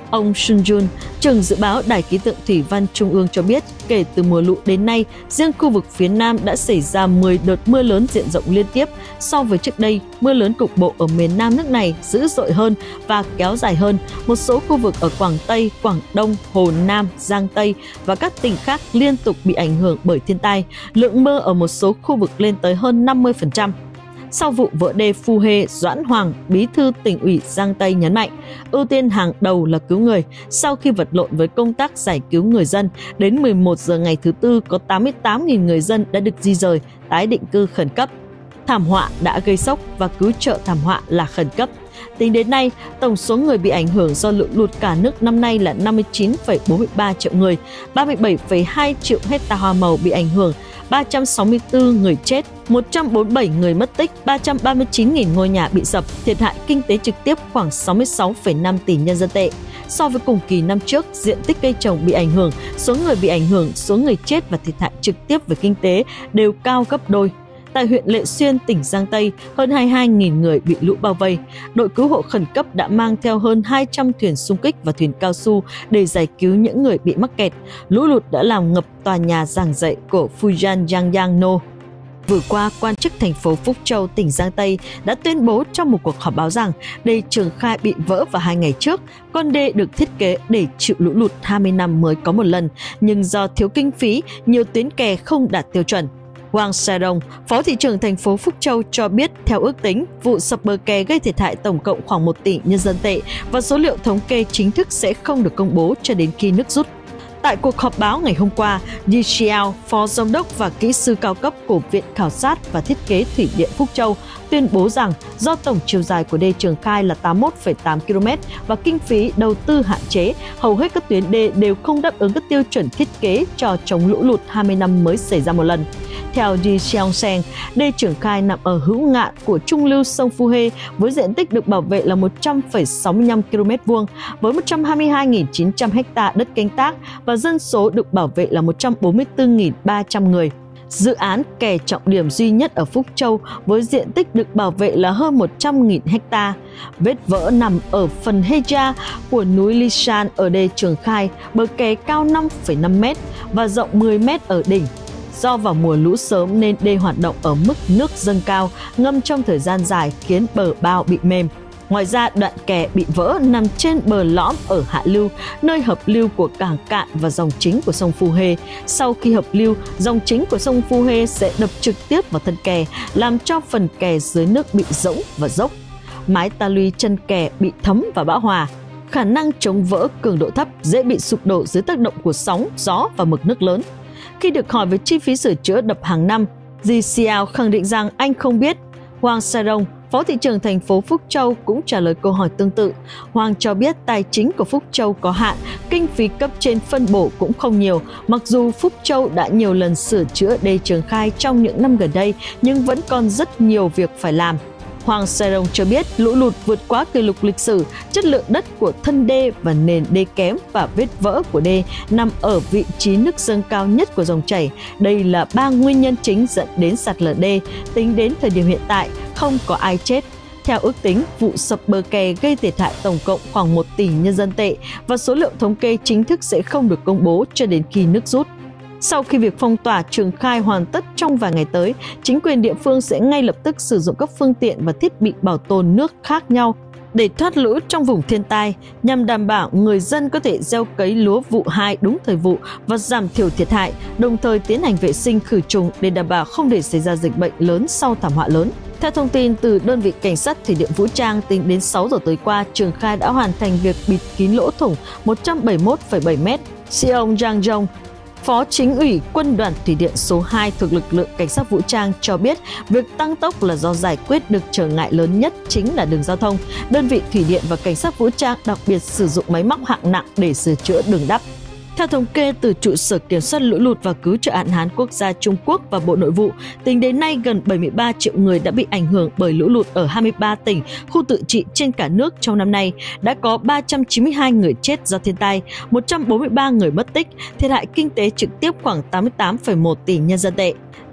Ông Sun Jun, trưởng dự báo Đài khí tượng thủy văn Trung ương cho biết, kể từ mùa lũ đến nay, riêng khu vực phía Nam đã xảy ra mười đợt mưa lớn diện rộng liên tiếp. So với trước đây, mưa lớn cục bộ ở miền Nam nước này dữ dội hơn và kéo dài hơn. Một số khu vực ở Quảng Tây, Quảng Đông, Hồ Nam, Giang Tây và các tỉnh khác liên tục bị ảnh hưởng bởi thiên tai. Lượng mưa ở một số khu vực lên tới hơn năm mươi phần trăm. Sau vụ vỡ đê Phu Hê, Doãn Hoàng, Bí thư Tỉnh ủy Giang Tây nhấn mạnh, ưu tiên hàng đầu là cứu người. Sau khi vật lộn với công tác giải cứu người dân, đến mười một giờ ngày thứ Tư có tám mươi tám nghìn người dân đã được di rời, tái định cư khẩn cấp. Thảm họa đã gây sốc và cứu trợ thảm họa là khẩn cấp. Tính đến nay, tổng số người bị ảnh hưởng do lũ lụt cả nước năm nay là năm mươi chín phẩy bốn mươi ba triệu người, ba mươi bảy phẩy hai triệu hecta hoa màu bị ảnh hưởng, ba trăm sáu mươi tư người chết, một trăm bốn mươi bảy người mất tích, ba trăm ba mươi chín nghìn ngôi nhà bị sập, thiệt hại kinh tế trực tiếp khoảng sáu mươi sáu phẩy năm tỷ nhân dân tệ. So với cùng kỳ năm trước, diện tích cây trồng bị ảnh hưởng, số người bị ảnh hưởng, số người chết và thiệt hại trực tiếp về kinh tế đều cao gấp đôi. Tại huyện Lệ Xuyên, tỉnh Giang Tây, hơn hai mươi hai nghìn người bị lũ bao vây. Đội cứu hộ khẩn cấp đã mang theo hơn hai trăm thuyền xung kích và thuyền cao su để giải cứu những người bị mắc kẹt. Lũ lụt đã làm ngập tòa nhà giảng dạy của Fujian Yangyang No. Vừa qua, quan chức thành phố Phúc Châu, tỉnh Giang Tây đã tuyên bố trong một cuộc họp báo rằng đê Trường Khai bị vỡ vào hai ngày trước. Con đê được thiết kế để chịu lũ lụt hai mươi năm mới có một lần, nhưng do thiếu kinh phí, nhiều tuyến kè không đạt tiêu chuẩn. Wang Xiaodong, Phó thị trưởng thành phố Phúc Châu cho biết theo ước tính, vụ sập bờ kè gây thiệt hại tổng cộng khoảng một tỷ nhân dân tệ và số liệu thống kê chính thức sẽ không được công bố cho đến khi nước rút. Tại cuộc họp báo ngày hôm qua, Yi Xiao, Phó Giám đốc và kỹ sư cao cấp của Viện Khảo sát và Thiết kế Thủy điện Phúc Châu, tuyên bố rằng do tổng chiều dài của đê Trường Khai là tám mươi mốt phẩy tám ki lô mét và kinh phí đầu tư hạn chế, hầu hết các tuyến đê đều không đáp ứng các tiêu chuẩn thiết kế cho chống lũ lụt hai mươi năm mới xảy ra một lần. Theo Yi Xiaoseng, đê Trường Khai nằm ở hữu ngạn của trung lưu sông Phu Hê với diện tích được bảo vệ là một trăm phẩy sáu mươi lăm ki lô mét vuông với một trăm hai mươi hai nghìn chín trăm ha đất canh tác và dân số được bảo vệ là một trăm bốn mươi tư nghìn ba trăm người. Dự án kè trọng điểm duy nhất ở Phúc Châu với diện tích được bảo vệ là hơn một trăm nghìn ha. Vết vỡ nằm ở phần Heja của núi Lishan ở đê Trường Khai, bờ kè cao năm phẩy năm mét và rộng mười mét ở đỉnh. Do vào mùa lũ sớm nên đê hoạt động ở mức nước dâng cao, ngâm trong thời gian dài khiến bờ bao bị mềm. Ngoài ra, đoạn kè bị vỡ nằm trên bờ lõm ở hạ lưu, nơi hợp lưu của cảng cạn và dòng chính của sông Phu Hê. Sau khi hợp lưu, dòng chính của sông Phu Hê sẽ đập trực tiếp vào thân kè, làm cho phần kè dưới nước bị rỗng và dốc. Mái ta luy chân kè bị thấm và bão hòa. Khả năng chống vỡ cường độ thấp, dễ bị sụp đổ dưới tác động của sóng, gió và mực nước lớn. Khi được hỏi về chi phí sửa chữa đập hàng năm, Yi Xiao khẳng định rằng anh không biết. Wang Xiaodong, Phó thị trưởng thành phố Phúc Châu cũng trả lời câu hỏi tương tự. Hoàng cho biết tài chính của Phúc Châu có hạn, kinh phí cấp trên phân bổ cũng không nhiều. Mặc dù Phúc Châu đã nhiều lần sửa chữa đê Trường Khai trong những năm gần đây, nhưng vẫn còn rất nhiều việc phải làm. Hoàng Xiaodong cho biết lũ lụt vượt quá kỷ lục lịch sử, chất lượng đất của thân đê và nền đê kém và vết vỡ của đê nằm ở vị trí nước dâng cao nhất của dòng chảy. Đây là ba nguyên nhân chính dẫn đến sạt lở đê. Tính đến thời điểm hiện tại, không có ai chết. Theo ước tính, vụ sập bờ kè gây thiệt hại tổng cộng khoảng một tỷ nhân dân tệ và số liệu thống kê chính thức sẽ không được công bố cho đến khi nước rút. Sau khi việc phong tỏa Trường Khai hoàn tất trong vài ngày tới, chính quyền địa phương sẽ ngay lập tức sử dụng các phương tiện và thiết bị bảo tồn nước khác nhau để thoát lũ trong vùng thiên tai, nhằm đảm bảo người dân có thể gieo cấy lúa vụ hai đúng thời vụ và giảm thiểu thiệt hại, đồng thời tiến hành vệ sinh khử trùng để đảm bảo không để xảy ra dịch bệnh lớn sau thảm họa lớn. Theo thông tin từ đơn vị cảnh sát thủy điện vũ trang, tính đến sáu giờ tối qua, Trường Khai đã hoàn thành việc bịt kín lỗ thủng một trăm bảy mươi mốt phẩy bảy mét. Xiong Zhang Zhong, Phó Chính ủy Quân đoàn Thủy điện số hai thuộc lực lượng cảnh sát vũ trang cho biết việc tăng tốc là do giải quyết được trở ngại lớn nhất chính là đường giao thông. Đơn vị thủy điện và cảnh sát vũ trang đặc biệt sử dụng máy móc hạng nặng để sửa chữa đường đắp. Theo thống kê từ trụ sở kiểm soát lũ lụt và cứu trợ hạn hán quốc gia Trung Quốc và Bộ Nội vụ, tính đến nay gần bảy mươi ba triệu người đã bị ảnh hưởng bởi lũ lụt ở hai mươi ba tỉnh, khu tự trị trên cả nước trong năm nay. Đã có ba trăm chín mươi hai người chết do thiên tai, một trăm bốn mươi ba người mất tích, thiệt hại kinh tế trực tiếp khoảng tám mươi tám phẩy một tỷ nhân dân tệ.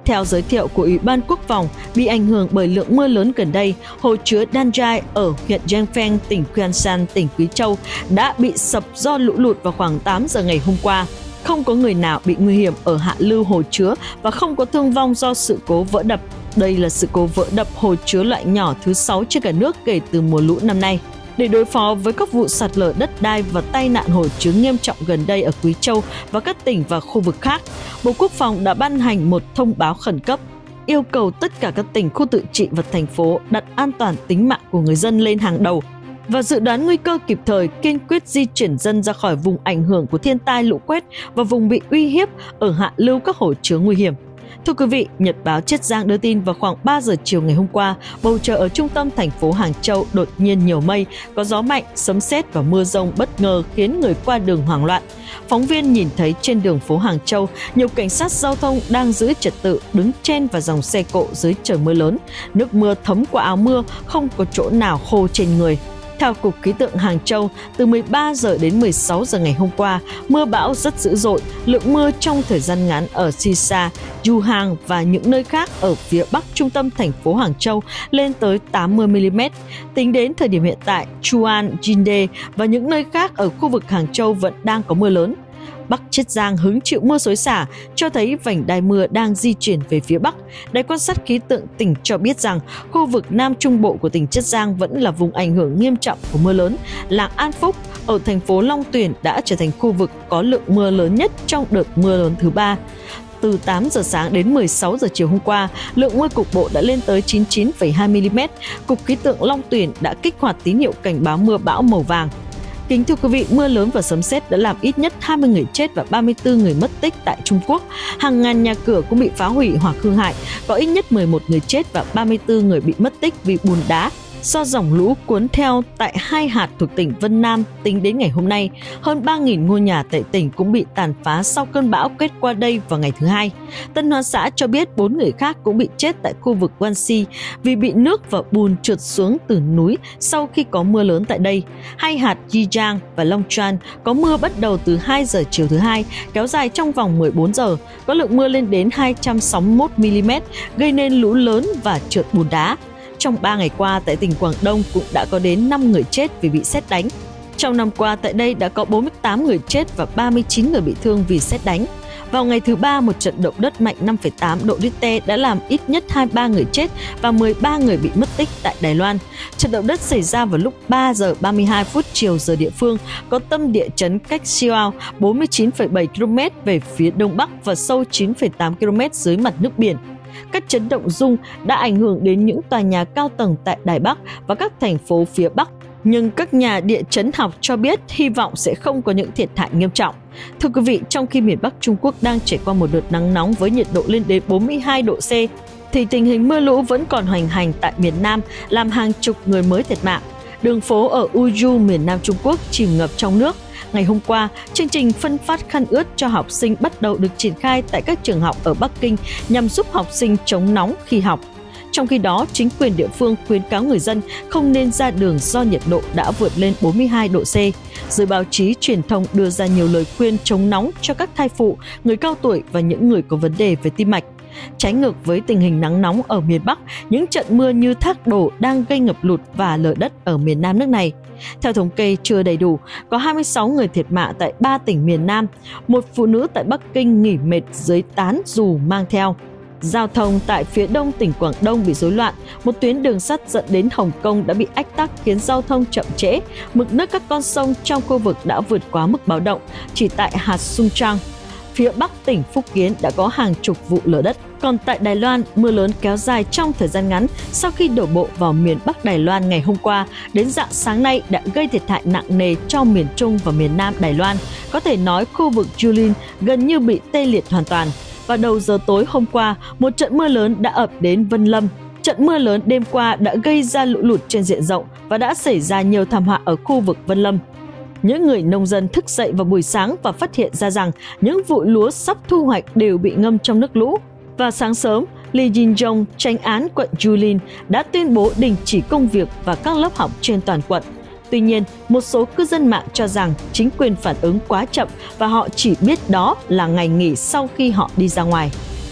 Theo giới thiệu của Ủy ban Quốc phòng, bị ảnh hưởng bởi lượng mưa lớn gần đây, hồ chứa Danjai ở huyện Giangpheng, tỉnh Gyeongsang, tỉnh Quý Châu đã bị sập do lũ lụt vào khoảng tám giờ ngày hôm qua. Không có người nào bị nguy hiểm ở hạ lưu hồ chứa và không có thương vong do sự cố vỡ đập. Đây là sự cố vỡ đập hồ chứa loại nhỏ thứ sáu trên cả nước kể từ mùa lũ năm nay. Để đối phó với các vụ sạt lở đất đai và tai nạn hồ chứa nghiêm trọng gần đây ở Quý Châu và các tỉnh và khu vực khác, Bộ Quốc phòng đã ban hành một thông báo khẩn cấp, yêu cầu tất cả các tỉnh, khu tự trị và thành phố đặt an toàn tính mạng của người dân lên hàng đầu và dự đoán nguy cơ kịp thời, kiên quyết di chuyển dân ra khỏi vùng ảnh hưởng của thiên tai lũ quét và vùng bị uy hiếp ở hạ lưu các hồ chứa nguy hiểm. Thưa quý vị, Nhật báo Chiết Giang đưa tin vào khoảng ba giờ chiều ngày hôm qua, bầu trời ở trung tâm thành phố Hàng Châu đột nhiên nhiều mây, có gió mạnh, sấm sét và mưa rông bất ngờ khiến người qua đường hoảng loạn. Phóng viên nhìn thấy trên đường phố Hàng Châu, nhiều cảnh sát giao thông đang giữ trật tự đứng chen vào dòng xe cộ dưới trời mưa lớn. Nước mưa thấm qua áo mưa, không có chỗ nào khô trên người. Theo Cục Khí tượng Hàng Châu, từ mười ba giờ đến mười sáu giờ ngày hôm qua, mưa bão rất dữ dội, lượng mưa trong thời gian ngắn ở Sisa, Yuhang và những nơi khác ở phía bắc trung tâm thành phố Hàng Châu lên tới tám mươi mi-li-mét. Tính đến thời điểm hiện tại, Chuan, Jinde và những nơi khác ở khu vực Hàng Châu vẫn đang có mưa lớn. Bắc Chiết Giang hứng chịu mưa xối xả, cho thấy vành đai mưa đang di chuyển về phía Bắc. Đài quan sát khí tượng tỉnh cho biết rằng khu vực Nam Trung Bộ của tỉnh Chiết Giang vẫn là vùng ảnh hưởng nghiêm trọng của mưa lớn. Làng An Phúc ở thành phố Long Tuyển đã trở thành khu vực có lượng mưa lớn nhất trong đợt mưa lớn thứ ba. Từ tám giờ sáng đến mười sáu giờ chiều hôm qua, lượng mưa cục bộ đã lên tới chín mươi chín phẩy hai mi-li-mét. Cục Khí tượng Long Tuyển đã kích hoạt tín hiệu cảnh báo mưa bão màu vàng. Kính thưa quý vị, mưa lớn và sấm sét đã làm ít nhất hai mươi người chết và ba mươi tư người mất tích tại Trung Quốc. Hàng ngàn nhà cửa cũng bị phá hủy hoặc hư hại, có ít nhất mười một người chết và ba mươi tư người bị mất tích vì bùn đá do dòng lũ cuốn theo tại hai hạt thuộc tỉnh Vân Nam. Tính đến ngày hôm nay, hơn ba nghìn ngôi nhà tại tỉnh cũng bị tàn phá sau cơn bão quét qua đây vào ngày thứ Hai. Tân Hoa Xã cho biết bốn người khác cũng bị chết tại khu vực Guangxi vì bị nước và bùn trượt xuống từ núi sau khi có mưa lớn tại đây. Hai hạt Yijiang và Longchuan có mưa bắt đầu từ hai giờ chiều thứ Hai, kéo dài trong vòng mười bốn giờ, có lượng mưa lên đến hai trăm sáu mươi mốt mi-li-mét, gây nên lũ lớn và trượt bùn đá. Trong ba ngày qua, tại tỉnh Quảng Đông cũng đã có đến năm người chết vì bị sét đánh. Trong năm qua, tại đây đã có bốn mươi tám người chết và ba mươi chín người bị thương vì sét đánh. Vào ngày thứ Ba, một trận động đất mạnh năm phẩy tám độ Richter đã làm ít nhất hai mươi ba người chết và mười ba người bị mất tích tại Đài Loan. Trận động đất xảy ra vào lúc ba giờ ba mươi hai phút chiều giờ địa phương, có tâm địa chấn cách Siao bốn mươi chín phẩy bảy ki-lô-mét về phía đông bắc và sâu chín phẩy tám ki-lô-mét dưới mặt nước biển. Các chấn động rung đã ảnh hưởng đến những tòa nhà cao tầng tại Đài Bắc và các thành phố phía Bắc, nhưng các nhà địa chấn học cho biết hy vọng sẽ không có những thiệt hại nghiêm trọng. Thưa quý vị, trong khi miền Bắc Trung Quốc đang trải qua một đợt nắng nóng với nhiệt độ lên đến bốn mươi hai độ C, thì tình hình mưa lũ vẫn còn hoành hành tại miền Nam, làm hàng chục người mới thiệt mạng. Đường phố ở Ujju, miền Nam Trung Quốc chìm ngập trong nước. Ngày hôm qua, chương trình phân phát khăn ướt cho học sinh bắt đầu được triển khai tại các trường học ở Bắc Kinh nhằm giúp học sinh chống nóng khi học. Trong khi đó, chính quyền địa phương khuyến cáo người dân không nên ra đường do nhiệt độ đã vượt lên bốn mươi hai độ C. Giới báo chí truyền thông đưa ra nhiều lời khuyên chống nóng cho các thai phụ, người cao tuổi và những người có vấn đề về tim mạch. Trái ngược với tình hình nắng nóng ở miền Bắc, những trận mưa như thác đổ đang gây ngập lụt và lở đất ở miền Nam nước này. Theo thống kê chưa đầy đủ, có hai mươi sáu người thiệt mạng tại ba tỉnh miền Nam. Một phụ nữ tại Bắc Kinh nghỉ mệt dưới tán dù mang theo. Giao thông tại phía đông tỉnh Quảng Đông bị rối loạn, một tuyến đường sắt dẫn đến Hồng Kông đã bị ách tắc khiến giao thông chậm trễ. Mực nước các con sông trong khu vực đã vượt quá mức báo động. Chỉ tại hạt Sung Trăng, phía bắc tỉnh Phúc Kiến đã có hàng chục vụ lở đất. Còn tại Đài Loan, mưa lớn kéo dài trong thời gian ngắn sau khi đổ bộ vào miền Bắc Đài Loan ngày hôm qua, đến rạng sáng nay đã gây thiệt hại nặng nề cho miền Trung và miền Nam Đài Loan. Có thể nói khu vực Julin gần như bị tê liệt hoàn toàn. Vào đầu giờ tối hôm qua, một trận mưa lớn đã ập đến Vân Lâm. Trận mưa lớn đêm qua đã gây ra lũ lụt trên diện rộng và đã xảy ra nhiều thảm họa ở khu vực Vân Lâm. Những người nông dân thức dậy vào buổi sáng và phát hiện ra rằng những vụ lúa sắp thu hoạch đều bị ngâm trong nước lũ. Và sáng sớm, Lee Jin-jong, chánh án quận Julin, đã tuyên bố đình chỉ công việc và các lớp học trên toàn quận. Tuy nhiên, một số cư dân mạng cho rằng chính quyền phản ứng quá chậm và họ chỉ biết đó là ngày nghỉ sau khi họ đi ra ngoài.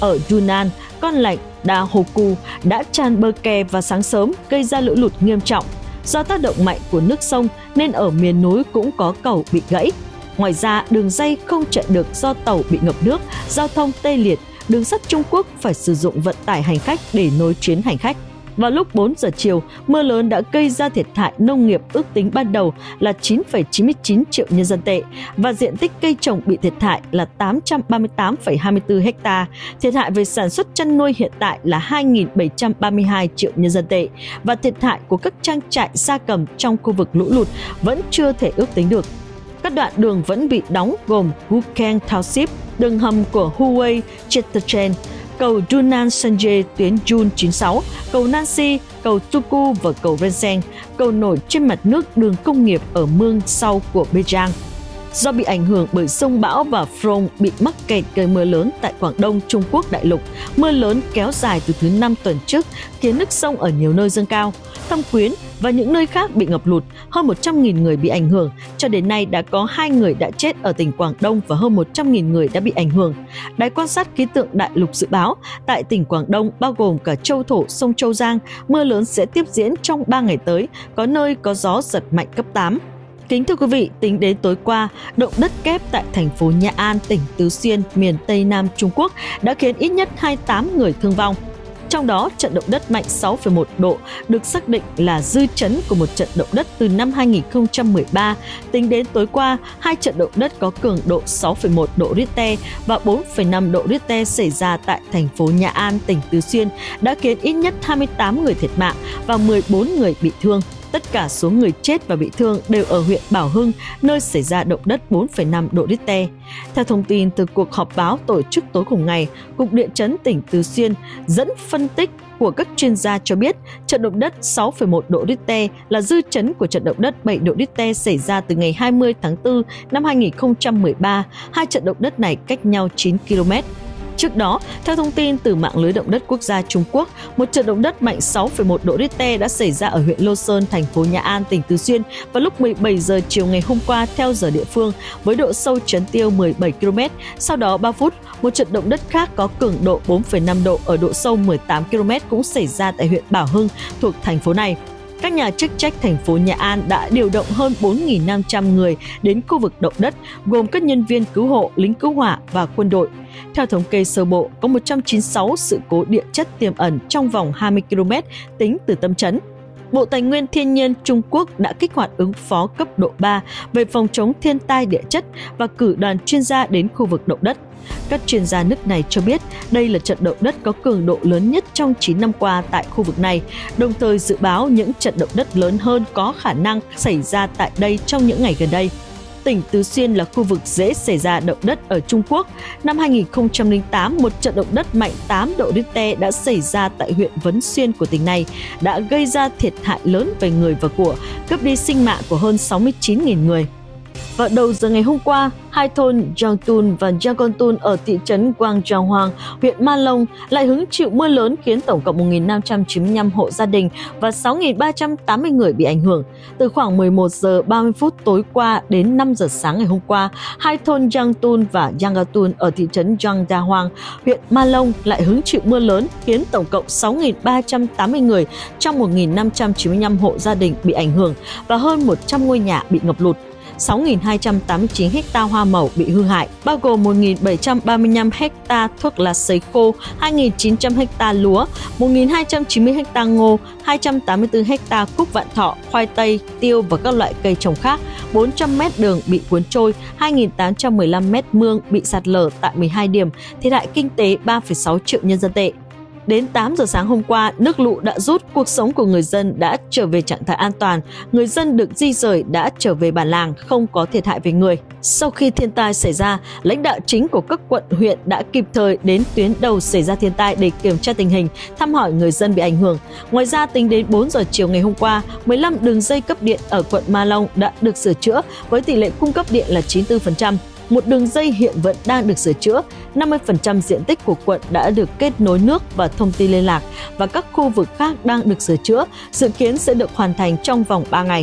ở Yunnan, Con Lạch, Dahoku đã tràn bờ kè vào sáng sớm, gây ra lũ lụt nghiêm trọng. Do tác động mạnh của nước sông nên ở miền núi cũng có cầu bị gãy. Ngoài ra, đường ray không chạy được do tàu bị ngập nước, giao thông tê liệt, đường sắt Trung Quốc phải sử dụng vận tải hành khách để nối chuyến hành khách. Vào lúc bốn giờ chiều, mưa lớn đã gây ra thiệt hại nông nghiệp ước tính ban đầu là chín phẩy chín mươi chín triệu nhân dân tệ và diện tích cây trồng bị thiệt hại là tám trăm ba mươi tám phẩy hai mươi tư ha. Thiệt hại về sản xuất chăn nuôi hiện tại là hai nghìn bảy trăm ba mươi hai triệu nhân dân tệ và thiệt hại của các trang trại gia cầm trong khu vực lũ lụt vẫn chưa thể ước tính được. Các đoạn đường vẫn bị đóng gồm Wukeng Township, đường hầm của Huey Chetterchen, cầu Yunnan Sanje tuyến Yun chín mươi sáu, cầu Nancy, cầu Tuku và cầu Renseng, cầu nổi trên mặt nước đường công nghiệp ở mương sau của Beijing. Do bị ảnh hưởng bởi sông bão và Front bị mắc kẹt gây mưa lớn tại Quảng Đông, Trung Quốc đại lục, mưa lớn kéo dài từ thứ năm tuần trước khiến nước sông ở nhiều nơi dâng cao. Thâm Quyến và những nơi khác bị ngập lụt, hơn một trăm nghìn người bị ảnh hưởng. Cho đến nay đã có hai người đã chết ở tỉnh Quảng Đông và hơn một trăm nghìn người đã bị ảnh hưởng. Đài quan sát khí tượng đại lục dự báo, tại tỉnh Quảng Đông bao gồm cả Châu Thổ, sông Châu Giang, mưa lớn sẽ tiếp diễn trong ba ngày tới, có nơi có gió giật mạnh cấp tám. Kính thưa quý vị, tính đến tối qua, động đất kép tại thành phố Nha An, tỉnh Tứ Xuyên, miền Tây Nam Trung Quốc đã khiến ít nhất hai mươi tám người thương vong. Trong đó, trận động đất mạnh sáu phẩy một độ được xác định là dư chấn của một trận động đất từ năm hai nghìn không trăm mười ba. Tính đến tối qua, hai trận động đất có cường độ sáu phẩy một độ Richter và bốn phẩy năm độ Richter xảy ra tại thành phố Nha An, tỉnh Tứ Xuyên đã khiến ít nhất hai mươi tám người thiệt mạng và mười bốn người bị thương. Tất cả số người chết và bị thương đều ở huyện Bảo Hưng, nơi xảy ra động đất bốn phẩy năm độ Richter. Theo thông tin từ cuộc họp báo tổ chức tối cùng ngày, Cục Địa chấn tỉnh Tứ Xuyên dẫn phân tích của các chuyên gia cho biết trận động đất sáu phẩy một độ Richter là dư chấn của trận động đất bảy độ Richter xảy ra từ ngày hai mươi tháng tư năm hai nghìn không trăm mười ba. Hai trận động đất này cách nhau chín ki lô mét. Trước đó, theo thông tin từ mạng lưới động đất quốc gia Trung Quốc, một trận động đất mạnh sáu phẩy một độ Richter đã xảy ra ở huyện Lô Sơn, thành phố Nha An, tỉnh Tứ Xuyên vào lúc mười bảy giờ chiều ngày hôm qua theo giờ địa phương với độ sâu chấn tiêu mười bảy ki lô mét. Sau đó ba phút, một trận động đất khác có cường độ bốn phẩy năm độ ở độ sâu mười tám ki lô mét cũng xảy ra tại huyện Bảo Hưng thuộc thành phố này. Các nhà chức trách thành phố Nha An đã điều động hơn bốn nghìn năm trăm người đến khu vực động đất, gồm các nhân viên cứu hộ, lính cứu hỏa và quân đội. Theo thống kê sơ bộ, có một trăm chín mươi sáu sự cố địa chất tiềm ẩn trong vòng hai mươi ki lô mét tính từ tâm chấn. Bộ Tài nguyên Thiên nhiên Trung Quốc đã kích hoạt ứng phó cấp độ ba về phòng chống thiên tai địa chất và cử đoàn chuyên gia đến khu vực động đất. Các chuyên gia nước này cho biết đây là trận động đất có cường độ lớn nhất trong chín năm qua tại khu vực này, đồng thời dự báo những trận động đất lớn hơn có khả năng xảy ra tại đây trong những ngày gần đây. Tỉnh Tứ Xuyên là khu vực dễ xảy ra động đất ở Trung Quốc. Năm hai nghìn không trăm lẻ tám, một trận động đất mạnh tám độ Richter đã xảy ra tại huyện Vấn Xuyên của tỉnh này, đã gây ra thiệt hại lớn về người và của, cướp đi sinh mạng của hơn sáu mươi chín nghìn người. Vào đầu giờ ngày hôm qua, hai thôn Jiangtun và Jiangkontun ở thị trấn Guangzhouhuang, huyện Ma Long lại hứng chịu mưa lớn khiến tổng cộng một nghìn năm trăm chín mươi lăm hộ gia đình và sáu nghìn ba trăm tám mươi người bị ảnh hưởng. Từ khoảng mười một giờ ba mươi phút tối qua đến năm giờ sáng ngày hôm qua, hai thôn Jiangtun và Jiangkontun ở thị trấn Jiangdahuang, huyện Ma Long lại hứng chịu mưa lớn khiến tổng cộng sáu nghìn ba trăm tám mươi người trong một nghìn năm trăm chín mươi lăm hộ gia đình bị ảnh hưởng và hơn một trăm ngôi nhà bị ngập lụt. sáu nghìn hai trăm tám mươi chín ha hoa màu bị hư hại, bao gồm một nghìn bảy trăm ba mươi lăm ha thuốc lá sấy khô, hai nghìn chín trăm ha lúa, một nghìn hai trăm chín mươi ha ngô, hai trăm tám mươi tư ha cúc vạn thọ, khoai tây, tiêu và các loại cây trồng khác, bốn trăm mét đường bị cuốn trôi, hai nghìn tám trăm mười lăm mét mương bị sạt lở tại mười hai điểm, thiệt hại kinh tế ba phẩy sáu triệu nhân dân tệ. Đến tám giờ sáng hôm qua, nước lũ đã rút, cuộc sống của người dân đã trở về trạng thái an toàn, người dân được di rời đã trở về bản làng, không có thiệt hại về người. Sau khi thiên tai xảy ra, lãnh đạo chính của các quận, huyện đã kịp thời đến tuyến đầu xảy ra thiên tai để kiểm tra tình hình, thăm hỏi người dân bị ảnh hưởng. Ngoài ra, tính đến bốn giờ chiều ngày hôm qua, mười lăm đường dây cấp điện ở quận Ma Long đã được sửa chữa với tỷ lệ cung cấp điện là chín mươi tư phần trăm. Một đường dây hiện vẫn đang được sửa chữa, năm mươi phần trăm diện tích của quận đã được kết nối nước và thông tin liên lạc và các khu vực khác đang được sửa chữa, dự kiến sẽ được hoàn thành trong vòng ba ngày.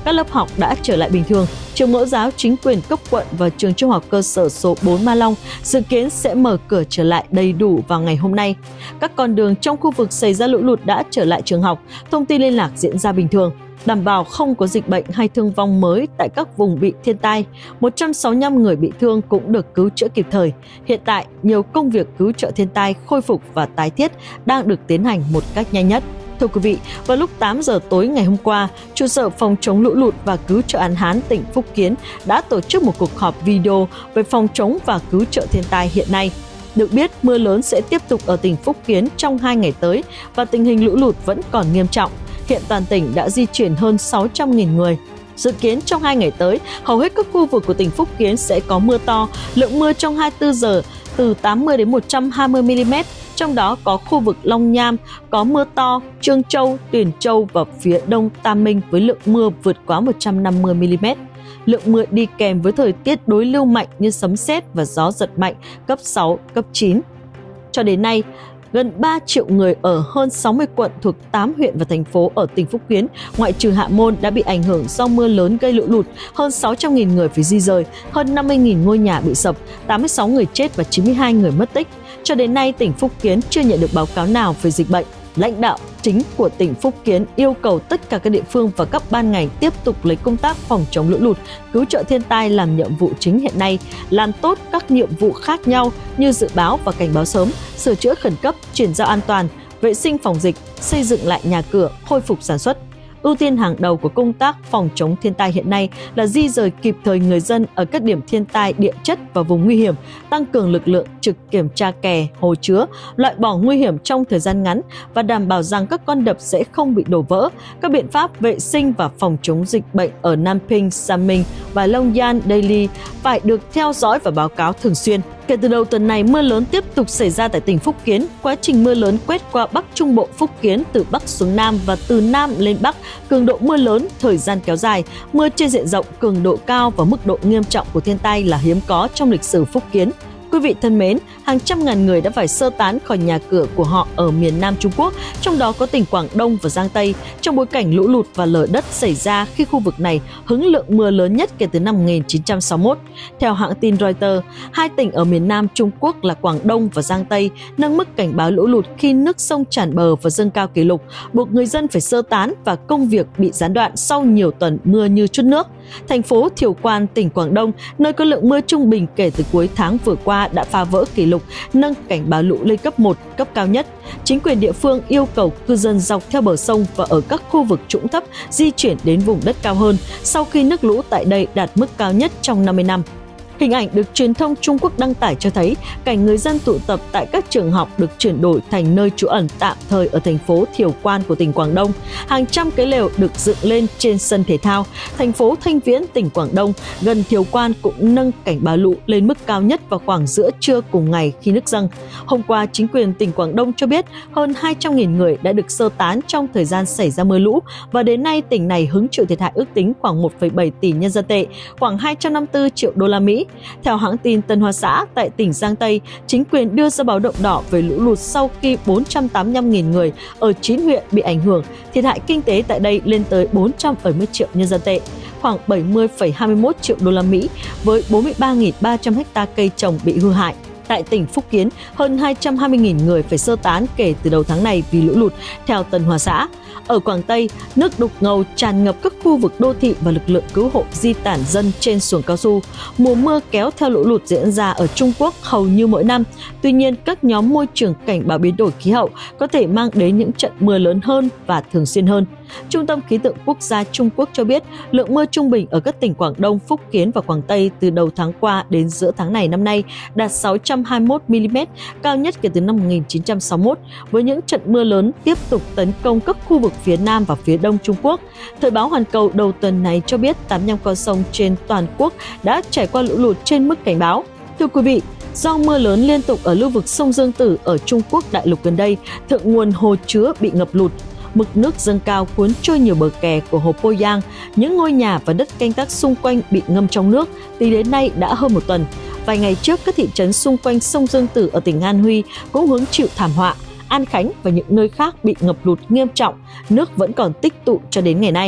các lớp học đã trở lại bình thường. Trường Mẫu giáo chính quyền cấp quận và trường trung học cơ sở số bốn Ma Long dự kiến sẽ mở cửa trở lại đầy đủ vào ngày hôm nay. Các con đường trong khu vực xảy ra lũ lụt đã trở lại trường học, thông tin liên lạc diễn ra bình thường, đảm bảo không có dịch bệnh hay thương vong mới tại các vùng bị thiên tai. một trăm sáu mươi lăm người bị thương cũng được cứu chữa kịp thời. Hiện tại, nhiều công việc cứu trợ thiên tai, khôi phục và tái thiết đang được tiến hành một cách nhanh nhất. Thưa quý vị, vào lúc tám giờ tối ngày hôm qua, trụ sở phòng chống lũ lụt và cứu trợ hạn hán tỉnh Phúc Kiến đã tổ chức một cuộc họp video về phòng chống và cứu trợ thiên tai hiện nay. Được biết, mưa lớn sẽ tiếp tục ở tỉnh Phúc Kiến trong hai ngày tới và tình hình lũ lụt vẫn còn nghiêm trọng. Hiện toàn tỉnh đã di chuyển hơn sáu trăm nghìn người. Dự kiến trong hai ngày tới, hầu hết các khu vực của tỉnh Phúc Kiến sẽ có mưa to, lượng mưa trong hai mươi tư giờ từ tám mươi đến một trăm hai mươi mi-li-mét. Trong đó có khu vực Long Nham có mưa to, Trương Châu, Tuyển Châu và phía đông Tam Minh với lượng mưa vượt quá một trăm năm mươi mi-li-mét. Lượng mưa đi kèm với thời tiết đối lưu mạnh như sấm sét và gió giật mạnh cấp sáu, cấp chín. Cho đến nay, gần ba triệu người ở hơn sáu mươi quận thuộc tám huyện và thành phố ở tỉnh Phúc Kiến, ngoại trừ Hạ Môn, đã bị ảnh hưởng do mưa lớn gây lũ lụt, hơn sáu trăm nghìn người phải di rời, hơn năm mươi nghìn ngôi nhà bị sập, tám mươi sáu người chết và chín mươi hai người mất tích. Cho đến nay, tỉnh Phúc Kiến chưa nhận được báo cáo nào về dịch bệnh. Lãnh đạo chính của tỉnh Phúc Kiến yêu cầu tất cả các địa phương và các ban ngành tiếp tục lấy công tác phòng chống lũ lụt, cứu trợ thiên tai làm nhiệm vụ chính hiện nay, làm tốt các nhiệm vụ khác nhau như dự báo và cảnh báo sớm, sửa chữa khẩn cấp, chuyển giao an toàn, vệ sinh phòng dịch, xây dựng lại nhà cửa, khôi phục sản xuất. Ưu tiên hàng đầu của công tác phòng chống thiên tai hiện nay là di rời kịp thời người dân ở các điểm thiên tai địa chất và vùng nguy hiểm, tăng cường lực lượng trực kiểm tra kè, hồ chứa, loại bỏ nguy hiểm trong thời gian ngắn và đảm bảo rằng các con đập sẽ không bị đổ vỡ. Các biện pháp vệ sinh và phòng chống dịch bệnh ở Nam Ping, Sam Minh và Long Yan Daily phải được theo dõi và báo cáo thường xuyên. Kể từ đầu tuần này, mưa lớn tiếp tục xảy ra tại tỉnh Phúc Kiến. Quá trình mưa lớn quét qua Bắc Trung Bộ Phúc Kiến từ Bắc xuống Nam và từ Nam lên Bắc, cường độ mưa lớn, thời gian kéo dài, mưa trên diện rộng, cường độ cao và mức độ nghiêm trọng của thiên tai là hiếm có trong lịch sử Phúc Kiến. Quý vị thân mến, hàng trăm ngàn người đã phải sơ tán khỏi nhà cửa của họ ở miền Nam Trung Quốc, trong đó có tỉnh Quảng Đông và Giang Tây, trong bối cảnh lũ lụt và lở đất xảy ra khi khu vực này hứng lượng mưa lớn nhất kể từ năm một nghìn chín trăm sáu mươi mốt. Theo hãng tin Reuters, hai tỉnh ở miền Nam Trung Quốc là Quảng Đông và Giang Tây nâng mức cảnh báo lũ lụt khi nước sông tràn bờ và dâng cao kỷ lục, buộc người dân phải sơ tán và công việc bị gián đoạn sau nhiều tuần mưa như trút nước. Thành phố Thiều Quan, tỉnh Quảng Đông, nơi có lượng mưa trung bình kể từ cuối tháng vừa qua đã phá vỡ kỷ lục, nâng cảnh báo lũ lên cấp một, cấp cao nhất. Chính quyền địa phương yêu cầu cư dân dọc theo bờ sông và ở các khu vực trũng thấp di chuyển đến vùng đất cao hơn sau khi nước lũ tại đây đạt mức cao nhất trong năm mươi năm. Hình ảnh được truyền thông Trung Quốc đăng tải cho thấy cảnh người dân tụ tập tại các trường học được chuyển đổi thành nơi trú ẩn tạm thời ở thành phố Thiều Quan của tỉnh Quảng Đông. Hàng trăm cái lều được dựng lên trên sân thể thao. Thành phố Thanh Viễn, tỉnh Quảng Đông, gần Thiều Quan cũng nâng cảnh báo lũ lên mức cao nhất vào khoảng giữa trưa cùng ngày khi nước dâng. Hôm qua, chính quyền tỉnh Quảng Đông cho biết hơn hai trăm nghìn người đã được sơ tán trong thời gian xảy ra mưa lũ và đến nay tỉnh này hứng chịu thiệt hại ước tính khoảng một phẩy bảy tỷ nhân dân tệ, khoảng hai trăm năm mươi tư triệu đô la Mỹ. Theo hãng tin Tân Hoa Xã, tại tỉnh Giang Tây, chính quyền đưa ra báo động đỏ về lũ lụt sau khi bốn trăm tám mươi lăm nghìn người ở chín huyện bị ảnh hưởng. Thiệt hại kinh tế tại đây lên tới bốn trăm bảy mươi triệu nhân dân tệ, khoảng bảy mươi phẩy hai mươi mốt triệu đô la Mỹ, với bốn mươi ba nghìn ba trăm ha cây trồng bị hư hại. Tại tỉnh Phúc Kiến, hơn hai trăm hai mươi nghìn người phải sơ tán kể từ đầu tháng này vì lũ lụt, theo Tân Hoa Xã. Ở Quảng Tây, nước đục ngầu tràn ngập các khu vực đô thị và lực lượng cứu hộ di tản dân trên xuồng cao su. Mùa mưa kéo theo lũ lụt diễn ra ở Trung Quốc hầu như mỗi năm. Tuy nhiên, các nhóm môi trường cảnh báo biến đổi khí hậu có thể mang đến những trận mưa lớn hơn và thường xuyên hơn. Trung tâm Khí tượng Quốc gia Trung Quốc cho biết lượng mưa trung bình ở các tỉnh Quảng Đông, Phúc Kiến và Quảng Tây từ đầu tháng qua đến giữa tháng này năm nay đạt sáu trăm hai mươi mốt mi-li-mét, cao nhất kể từ năm một nghìn chín trăm sáu mươi mốt, với những trận mưa lớn tiếp tục tấn công các khu vực phía Nam và phía Đông Trung Quốc. Thời báo Hoàn Cầu đầu tuần này cho biết tám mươi lăm con sông trên toàn quốc đã trải qua lũ lụt trên mức cảnh báo. Thưa quý vị, do mưa lớn liên tục ở lưu vực sông Dương Tử ở Trung Quốc đại lục gần đây, thượng nguồn hồ chứa bị ngập lụt. Mực nước dâng cao cuốn trôi nhiều bờ kè của hồ Poyang, những ngôi nhà và đất canh tác xung quanh bị ngâm trong nước, tính đến nay đã hơn một tuần. Vài ngày trước, các thị trấn xung quanh sông Dương Tử ở tỉnh An Huy cũng hứng chịu thảm họa. An Khánh và những nơi khác bị ngập lụt nghiêm trọng, nước vẫn còn tích tụ cho đến ngày nay.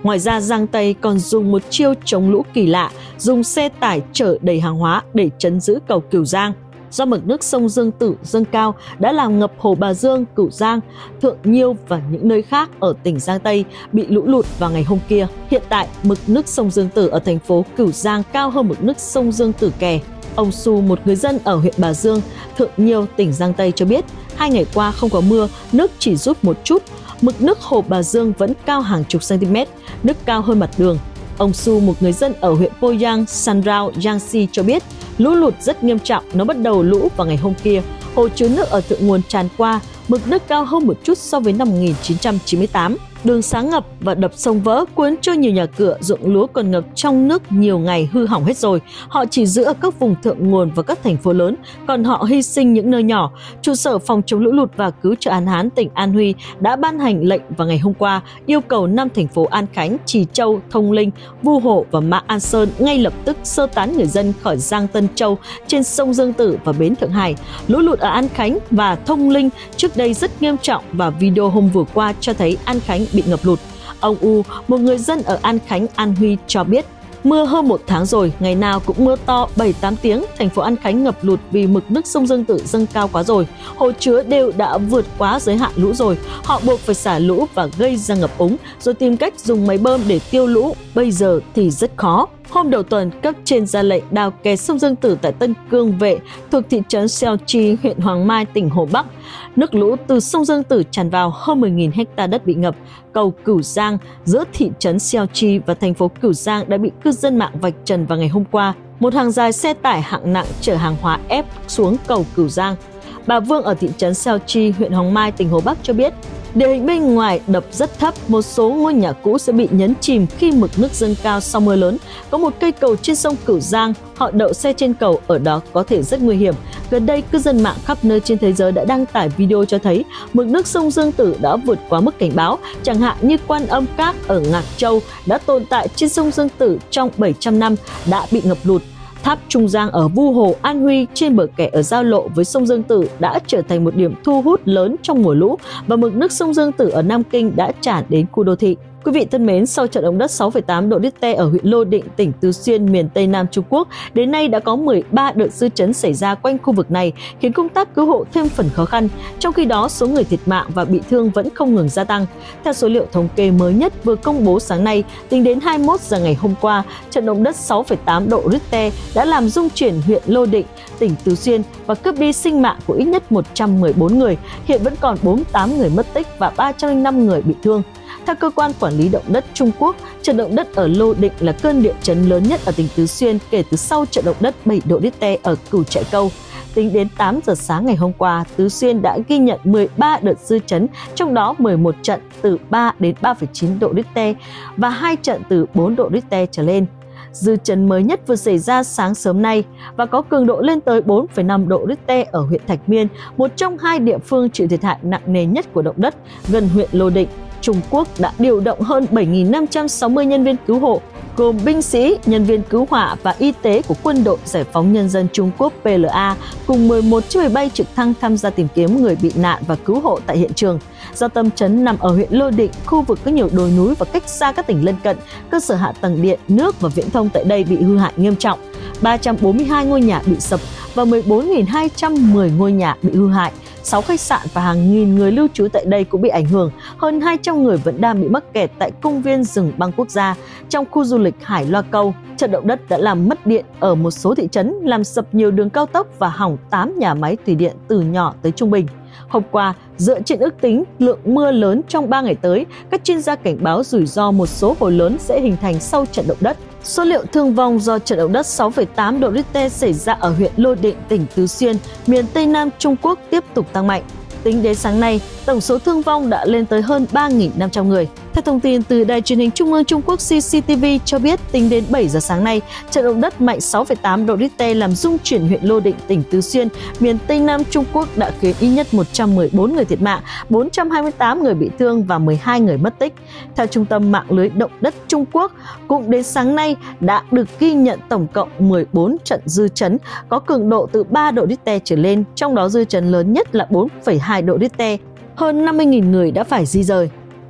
Ngoài ra, Giang Tây còn dùng một chiêu chống lũ kỳ lạ, dùng xe tải chở đầy hàng hóa để trấn giữ cầu Cửu Giang. Do mực nước sông Dương Tử dâng cao đã làm ngập hồ Bà Dương, Cửu Giang, Thượng Nhiêu và những nơi khác ở tỉnh Giang Tây bị lũ lụt vào ngày hôm kia. Hiện tại, mực nước sông Dương Tử ở thành phố Cửu Giang cao hơn mực nước sông Dương Tử Kè. Ông Su, một người dân ở huyện Bà Dương, Thượng Nhiêu, tỉnh Giang Tây cho biết, hai ngày qua không có mưa, nước chỉ rút một chút. Mực nước hồ Bà Dương vẫn cao hàng chục cm, nước cao hơn mặt đường. Ông Su, một người dân ở huyện Poyang, Sanrao, Jiangxi cho biết, lũ lụt rất nghiêm trọng, nó bắt đầu lũ vào ngày hôm kia. Hồ chứa nước ở thượng nguồn tràn qua, mực nước cao hơn một chút so với năm một nghìn chín trăm chín mươi tám. Đường xá ngập và đập sông vỡ cuốn cho nhiều nhà cửa, ruộng lúa còn ngập trong nước nhiều ngày hư hỏng hết rồi. Họ chỉ giữ ở các vùng thượng nguồn và các thành phố lớn, còn họ hy sinh những nơi nhỏ. Trụ sở phòng chống lũ lụt và cứu trợ An Hán tỉnh An Huy đã ban hành lệnh vào ngày hôm qua yêu cầu năm thành phố An Khánh, Trì Châu, Thông Linh, Vu Hổ và Mã An Sơn ngay lập tức sơ tán người dân khỏi Giang Tân Châu trên sông Dương Tử và bến Thượng Hải. Lũ lụt ở An Khánh và Thông Linh trước đây rất nghiêm trọng và video hôm vừa qua cho thấy An Khánh bị ngập lụt. Ông U, một người dân ở An Khánh, An Huy cho biết, mưa hơn một tháng rồi, ngày nào cũng mưa to bảy tám tiếng, thành phố An Khánh ngập lụt vì mực nước sông Dương Tử dâng cao quá rồi. Hồ chứa đều đã vượt quá giới hạn lũ rồi, họ buộc phải xả lũ và gây ra ngập úng, rồi tìm cách dùng máy bơm để tiêu lũ, bây giờ thì rất khó. Hôm đầu tuần, cấp trên ra lệnh đào kè sông Dương Tử tại Tân Cương Vệ thuộc thị trấn Xeo Chi, huyện Hoàng Mai, tỉnh Hồ Bắc. Nước lũ từ sông Dương Tử tràn vào, hơn mười nghìn hecta đất bị ngập. Cầu Cửu Giang giữa thị trấn Xeo Chi và thành phố Cửu Giang đã bị cư dân mạng vạch trần vào ngày hôm qua. Một hàng dài xe tải hạng nặng chở hàng hóa ép xuống cầu Cửu Giang. Bà Vương ở thị trấn Xeo Chi, huyện Hoàng Mai, tỉnh Hồ Bắc cho biết, địa hình bên ngoài đập rất thấp, một số ngôi nhà cũ sẽ bị nhấn chìm khi mực nước dâng cao sau mưa lớn. Có một cây cầu trên sông Cửu Giang, họ đậu xe trên cầu, ở đó có thể rất nguy hiểm. Gần đây, cư dân mạng khắp nơi trên thế giới đã đăng tải video cho thấy mực nước sông Dương Tử đã vượt quá mức cảnh báo, chẳng hạn như Quan Âm Các ở Ngạc Châu đã tồn tại trên sông Dương Tử trong bảy trăm năm đã bị ngập lụt. Tháp Trung Giang ở Vu Hồ, An Huy trên bờ kè ở giao lộ với sông Dương Tử đã trở thành một điểm thu hút lớn trong mùa lũ và mực nước sông Dương Tử ở Nam Kinh đã tràn đến khu đô thị. Quý vị thân mến, sau trận động đất sáu phẩy tám độ Richter ở huyện Lô Định, tỉnh Tứ Xuyên, miền Tây Nam Trung Quốc, đến nay đã có mười ba đợt dư chấn xảy ra quanh khu vực này, khiến công tác cứu hộ thêm phần khó khăn. Trong khi đó, số người thiệt mạng và bị thương vẫn không ngừng gia tăng. Theo số liệu thống kê mới nhất vừa công bố sáng nay, tính đến hai mươi mốt giờ ngày hôm qua, trận động đất sáu phẩy tám độ Richter đã làm rung chuyển huyện Lô Định, tỉnh Tứ Xuyên và cướp đi sinh mạng của ít nhất một trăm mười bốn người. Hiện vẫn còn bốn mươi tám người mất tích và ba trăm lẻ năm người bị thương. Theo cơ quan quản lý động đất Trung Quốc, trận động đất ở Lô Định là cơn địa chấn lớn nhất ở tỉnh Tứ Xuyên kể từ sau trận động đất bảy độ Richter ở Cửu Trại Câu. Tính đến tám giờ sáng ngày hôm qua, Tứ Xuyên đã ghi nhận mười ba đợt dư chấn, trong đó mười một trận từ ba đến ba phẩy chín độ Richter và hai trận từ bốn độ Richter trở lên. Dư chấn mới nhất vừa xảy ra sáng sớm nay và có cường độ lên tới bốn phẩy năm độ Richter ở huyện Thạch Miên, một trong hai địa phương chịu thiệt hại nặng nề nhất của động đất gần huyện Lô Định. Trung Quốc đã điều động hơn bảy nghìn năm trăm sáu mươi nhân viên cứu hộ, gồm binh sĩ, nhân viên cứu hỏa và y tế của Quân đội Giải phóng Nhân dân Trung Quốc P L A cùng mười một chiếc máy bay trực thăng tham gia tìm kiếm người bị nạn và cứu hộ tại hiện trường. Do tâm chấn nằm ở huyện Lô Định, khu vực có nhiều đồi núi và cách xa các tỉnh lân cận, cơ sở hạ tầng điện, nước và viễn thông tại đây bị hư hại nghiêm trọng. ba trăm bốn mươi hai ngôi nhà bị sập và mười bốn nghìn hai trăm mười ngôi nhà bị hư hại. sáu khách sạn và hàng nghìn người lưu trú tại đây cũng bị ảnh hưởng. Hơn hai trăm người vẫn đang bị mắc kẹt tại công viên rừng băng quốc gia trong khu du lịch Hải Loa Câu. Trận động đất đã làm mất điện ở một số thị trấn, làm sập nhiều đường cao tốc và hỏng tám nhà máy thủy điện từ nhỏ tới trung bình. Hôm qua, dựa trên ước tính lượng mưa lớn trong ba ngày tới, các chuyên gia cảnh báo rủi ro một số hồ lớn sẽ hình thành sau trận động đất. Số liệu thương vong do trận động đất sáu phẩy tám độ Richter xảy ra ở huyện Lô Định, tỉnh Tứ Xuyên, miền Tây Nam Trung Quốc tiếp tục tăng mạnh. Tính đến sáng nay, tổng số thương vong đã lên tới hơn ba nghìn năm trăm người. Theo thông tin từ Đài truyền hình Trung ương Trung Quốc C C T V cho biết, tính đến bảy giờ sáng nay, trận động đất mạnh sáu phẩy tám độ Richter làm rung chuyển huyện Lô Định, tỉnh Tứ Xuyên, miền Tây Nam Trung Quốc đã khiến ít nhất một trăm mười bốn người thiệt mạng, bốn trăm hai mươi tám người bị thương và mười hai người mất tích. Theo Trung tâm Mạng lưới Động đất Trung Quốc, cũng đến sáng nay đã được ghi nhận tổng cộng mười bốn trận dư chấn có cường độ từ ba độ Richter trở lên, trong đó dư chấn lớn nhất là bốn phẩy hai độ Richter. Hơn năm mươi nghìn người đã phải di rời.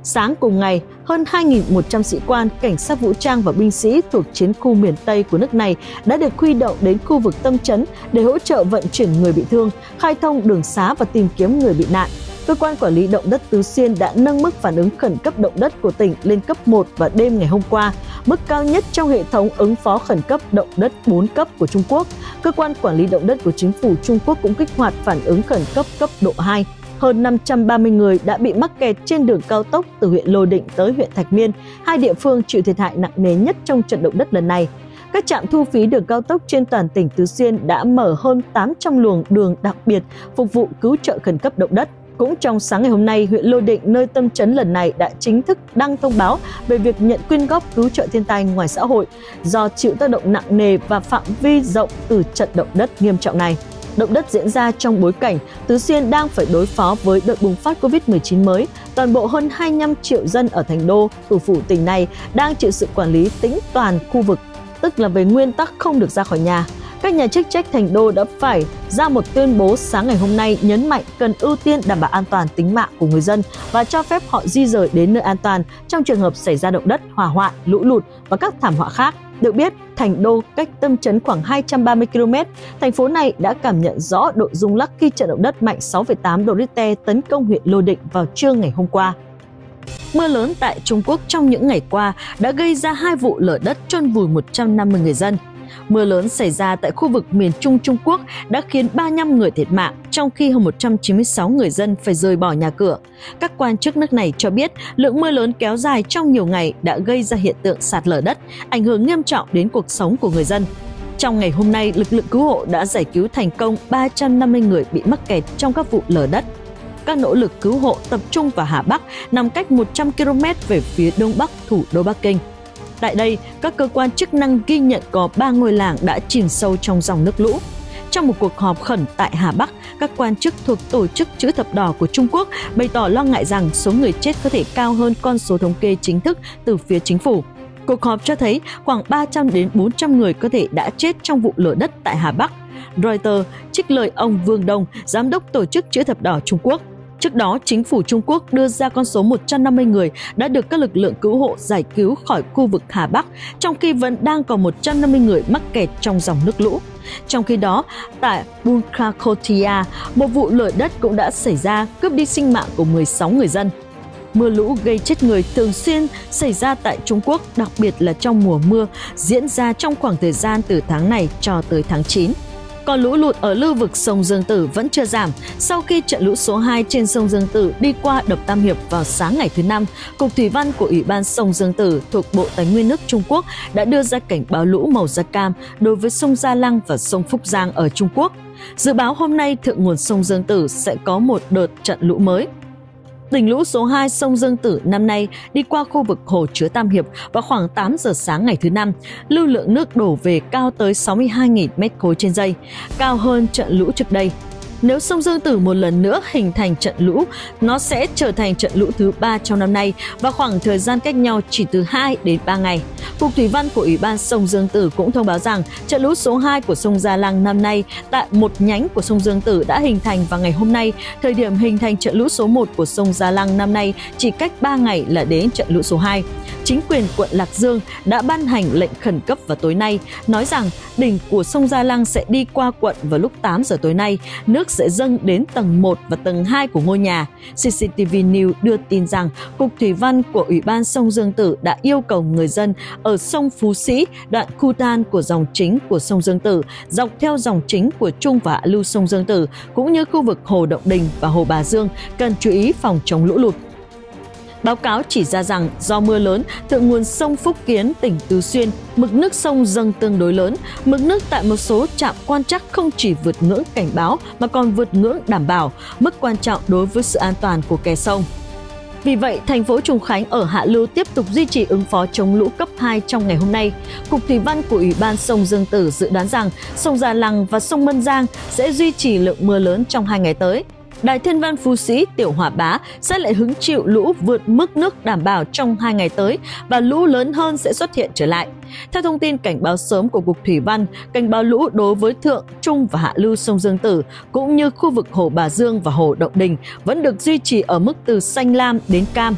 Sáng cùng ngày, hơn hai nghìn một trăm sĩ quan, cảnh sát vũ trang và binh sĩ thuộc chiến khu miền Tây của nước này đã được huy động đến khu vực tâm trấn để hỗ trợ vận chuyển người bị thương, khai thông đường xá và tìm kiếm người bị nạn. Cơ quan quản lý động đất Tứ Xuyên đã nâng mức phản ứng khẩn cấp động đất của tỉnh lên cấp một vào đêm ngày hôm qua, mức cao nhất trong hệ thống ứng phó khẩn cấp động đất bốn cấp của Trung Quốc. Cơ quan quản lý động đất của chính phủ Trung Quốc cũng kích hoạt phản ứng khẩn cấp cấp độ hai. Hơn năm trăm ba mươi người đã bị mắc kẹt trên đường cao tốc từ huyện Lô Định tới huyện Thạch Miên, hai địa phương chịu thiệt hại nặng nề nhất trong trận động đất lần này. Các trạm thu phí đường cao tốc trên toàn tỉnh Tứ Xuyên đã mở hơn tám trăm luồng đường đặc biệt phục vụ cứu trợ khẩn cấp động đất. Cũng trong sáng ngày hôm nay, huyện Lô Định, nơi tâm trấn lần này, đã chính thức đăng thông báo về việc nhận quyên góp cứu trợ thiên tai ngoài xã hội do chịu tác động nặng nề và phạm vi rộng từ trận động đất nghiêm trọng này. Động đất diễn ra trong bối cảnh Tứ Xuyên đang phải đối phó với đợt bùng phát Covid mười chín mới. Toàn bộ hơn hai mươi lăm triệu dân ở Thành Đô, thủ phủ tỉnh này, đang chịu sự quản lý tĩnh toàn khu vực, tức là về nguyên tắc không được ra khỏi nhà. Các nhà chức trách Thành Đô đã phải ra một tuyên bố sáng ngày hôm nay nhấn mạnh cần ưu tiên đảm bảo an toàn tính mạng của người dân và cho phép họ di rời đến nơi an toàn trong trường hợp xảy ra động đất, hỏa hoạn, lũ lụt và các thảm họa khác. Được biết, Thành Đô cách tâm trấn khoảng hai trăm ba mươi ki lô mét. Thành phố này đã cảm nhận rõ độ rung lắc khi trận động đất mạnh sáu phẩy tám độ Richter tấn công huyện Lô Định vào trưa ngày hôm qua. Mưa lớn tại Trung Quốc trong những ngày qua đã gây ra hai vụ lở đất chôn vùi một trăm năm mươi người dân. Mưa lớn xảy ra tại khu vực miền Trung Trung Quốc đã khiến ba mươi lăm người thiệt mạng, trong khi hơn một trăm chín mươi sáu người dân phải rời bỏ nhà cửa. Các quan chức nước này cho biết lượng mưa lớn kéo dài trong nhiều ngày đã gây ra hiện tượng sạt lở đất, ảnh hưởng nghiêm trọng đến cuộc sống của người dân. Trong ngày hôm nay, lực lượng cứu hộ đã giải cứu thành công ba trăm năm mươi người bị mắc kẹt trong các vụ lở đất. Các nỗ lực cứu hộ tập trung vào Hà Bắc, nằm cách một trăm ki lô mét về phía đông bắc thủ đô Bắc Kinh. Tại đây, các cơ quan chức năng ghi nhận có ba ngôi làng đã chìm sâu trong dòng nước lũ. Trong một cuộc họp khẩn tại Hà Bắc, các quan chức thuộc Tổ chức Chữ thập đỏ của Trung Quốc bày tỏ lo ngại rằng số người chết có thể cao hơn con số thống kê chính thức từ phía chính phủ. Cuộc họp cho thấy khoảng ba trăm đến bốn trăm người có thể đã chết trong vụ lở đất tại Hà Bắc. Reuters trích lời ông Vương Đông, giám đốc Tổ chức Chữ thập đỏ Trung Quốc. Trước đó, chính phủ Trung Quốc đưa ra con số một trăm năm mươi người đã được các lực lượng cứu hộ giải cứu khỏi khu vực Hà Bắc, trong khi vẫn đang còn một trăm năm mươi người mắc kẹt trong dòng nước lũ. Trong khi đó, tại Bunkakotia, một vụ lở đất cũng đã xảy ra, cướp đi sinh mạng của mười sáu người dân. Mưa lũ gây chết người thường xuyên xảy ra tại Trung Quốc, đặc biệt là trong mùa mưa, diễn ra trong khoảng thời gian từ tháng này cho tới tháng chín. Còn lũ lụt ở lưu vực sông Dương Tử vẫn chưa giảm. Sau khi trận lũ số hai trên sông Dương Tử đi qua đập Tam Hiệp vào sáng ngày thứ Năm, Cục Thủy văn của Ủy ban sông Dương Tử thuộc Bộ Tài nguyên nước Trung Quốc đã đưa ra cảnh báo lũ màu da cam đối với sông Gia Lăng và sông Phúc Giang ở Trung Quốc. Dự báo hôm nay thượng nguồn sông Dương Tử sẽ có một đợt trận lũ mới. Đỉnh lũ số hai sông Dương Tử năm nay đi qua khu vực hồ chứa Tam Hiệp vào khoảng tám giờ sáng ngày thứ Năm. Lưu lượng nước đổ về cao tới sáu mươi hai nghìn mét khối trên giây, cao hơn trận lũ trước đây. Nếu sông Dương Tử một lần nữa hình thành trận lũ, nó sẽ trở thành trận lũ thứ ba trong năm nay và khoảng thời gian cách nhau chỉ từ hai đến ba ngày. Cục Thủy văn của Ủy ban sông Dương Tử cũng thông báo rằng trận lũ số hai của sông Gia Lăng năm nay tại một nhánh của sông Dương Tử đã hình thành vào ngày hôm nay. Thời điểm hình thành trận lũ số một của sông Gia Lăng năm nay chỉ cách ba ngày là đến trận lũ số hai. Chính quyền quận Lạc Dương đã ban hành lệnh khẩn cấp vào tối nay, nói rằng đỉnh của sông Gia Lăng sẽ đi qua quận vào lúc tám giờ tối nay, nước sẽ dâng đến tầng một và tầng hai của ngôi nhà. xê xê tê vê News đưa tin rằng Cục Thủy văn của Ủy ban sông Dương Tử đã yêu cầu người dân ở sông Phú Sĩ, đoạn khu tan của dòng chính của sông Dương Tử, dọc theo dòng chính của trung và hạ lưu sông Dương Tử, cũng như khu vực Hồ Động Đình và Hồ Bà Dương, cần chú ý phòng chống lũ lụt. Báo cáo chỉ ra rằng do mưa lớn, thượng nguồn sông Phúc Kiến, tỉnh Tứ Xuyên, mực nước sông dâng tương đối lớn. Mực nước tại một số trạm quan trắc không chỉ vượt ngưỡng cảnh báo mà còn vượt ngưỡng đảm bảo, mức quan trọng đối với sự an toàn của kè sông. Vì vậy, thành phố Trùng Khánh ở hạ lưu tiếp tục duy trì ứng phó chống lũ cấp hai trong ngày hôm nay. Cục Thủy văn của Ủy ban sông Dương Tử dự đoán rằng sông Gia Lăng và sông Mân Giang sẽ duy trì lượng mưa lớn trong hai ngày tới. Đài Thiên văn Phú Sĩ, Tiểu Hỏa Bá sẽ lại hứng chịu lũ vượt mức nước đảm bảo trong hai ngày tới và lũ lớn hơn sẽ xuất hiện trở lại. Theo thông tin cảnh báo sớm của Cục Thủy văn, cảnh báo lũ đối với thượng, trung và hạ lưu sông Dương Tử cũng như khu vực Hồ Bà Dương và Hồ Động Đình vẫn được duy trì ở mức từ xanh lam đến cam.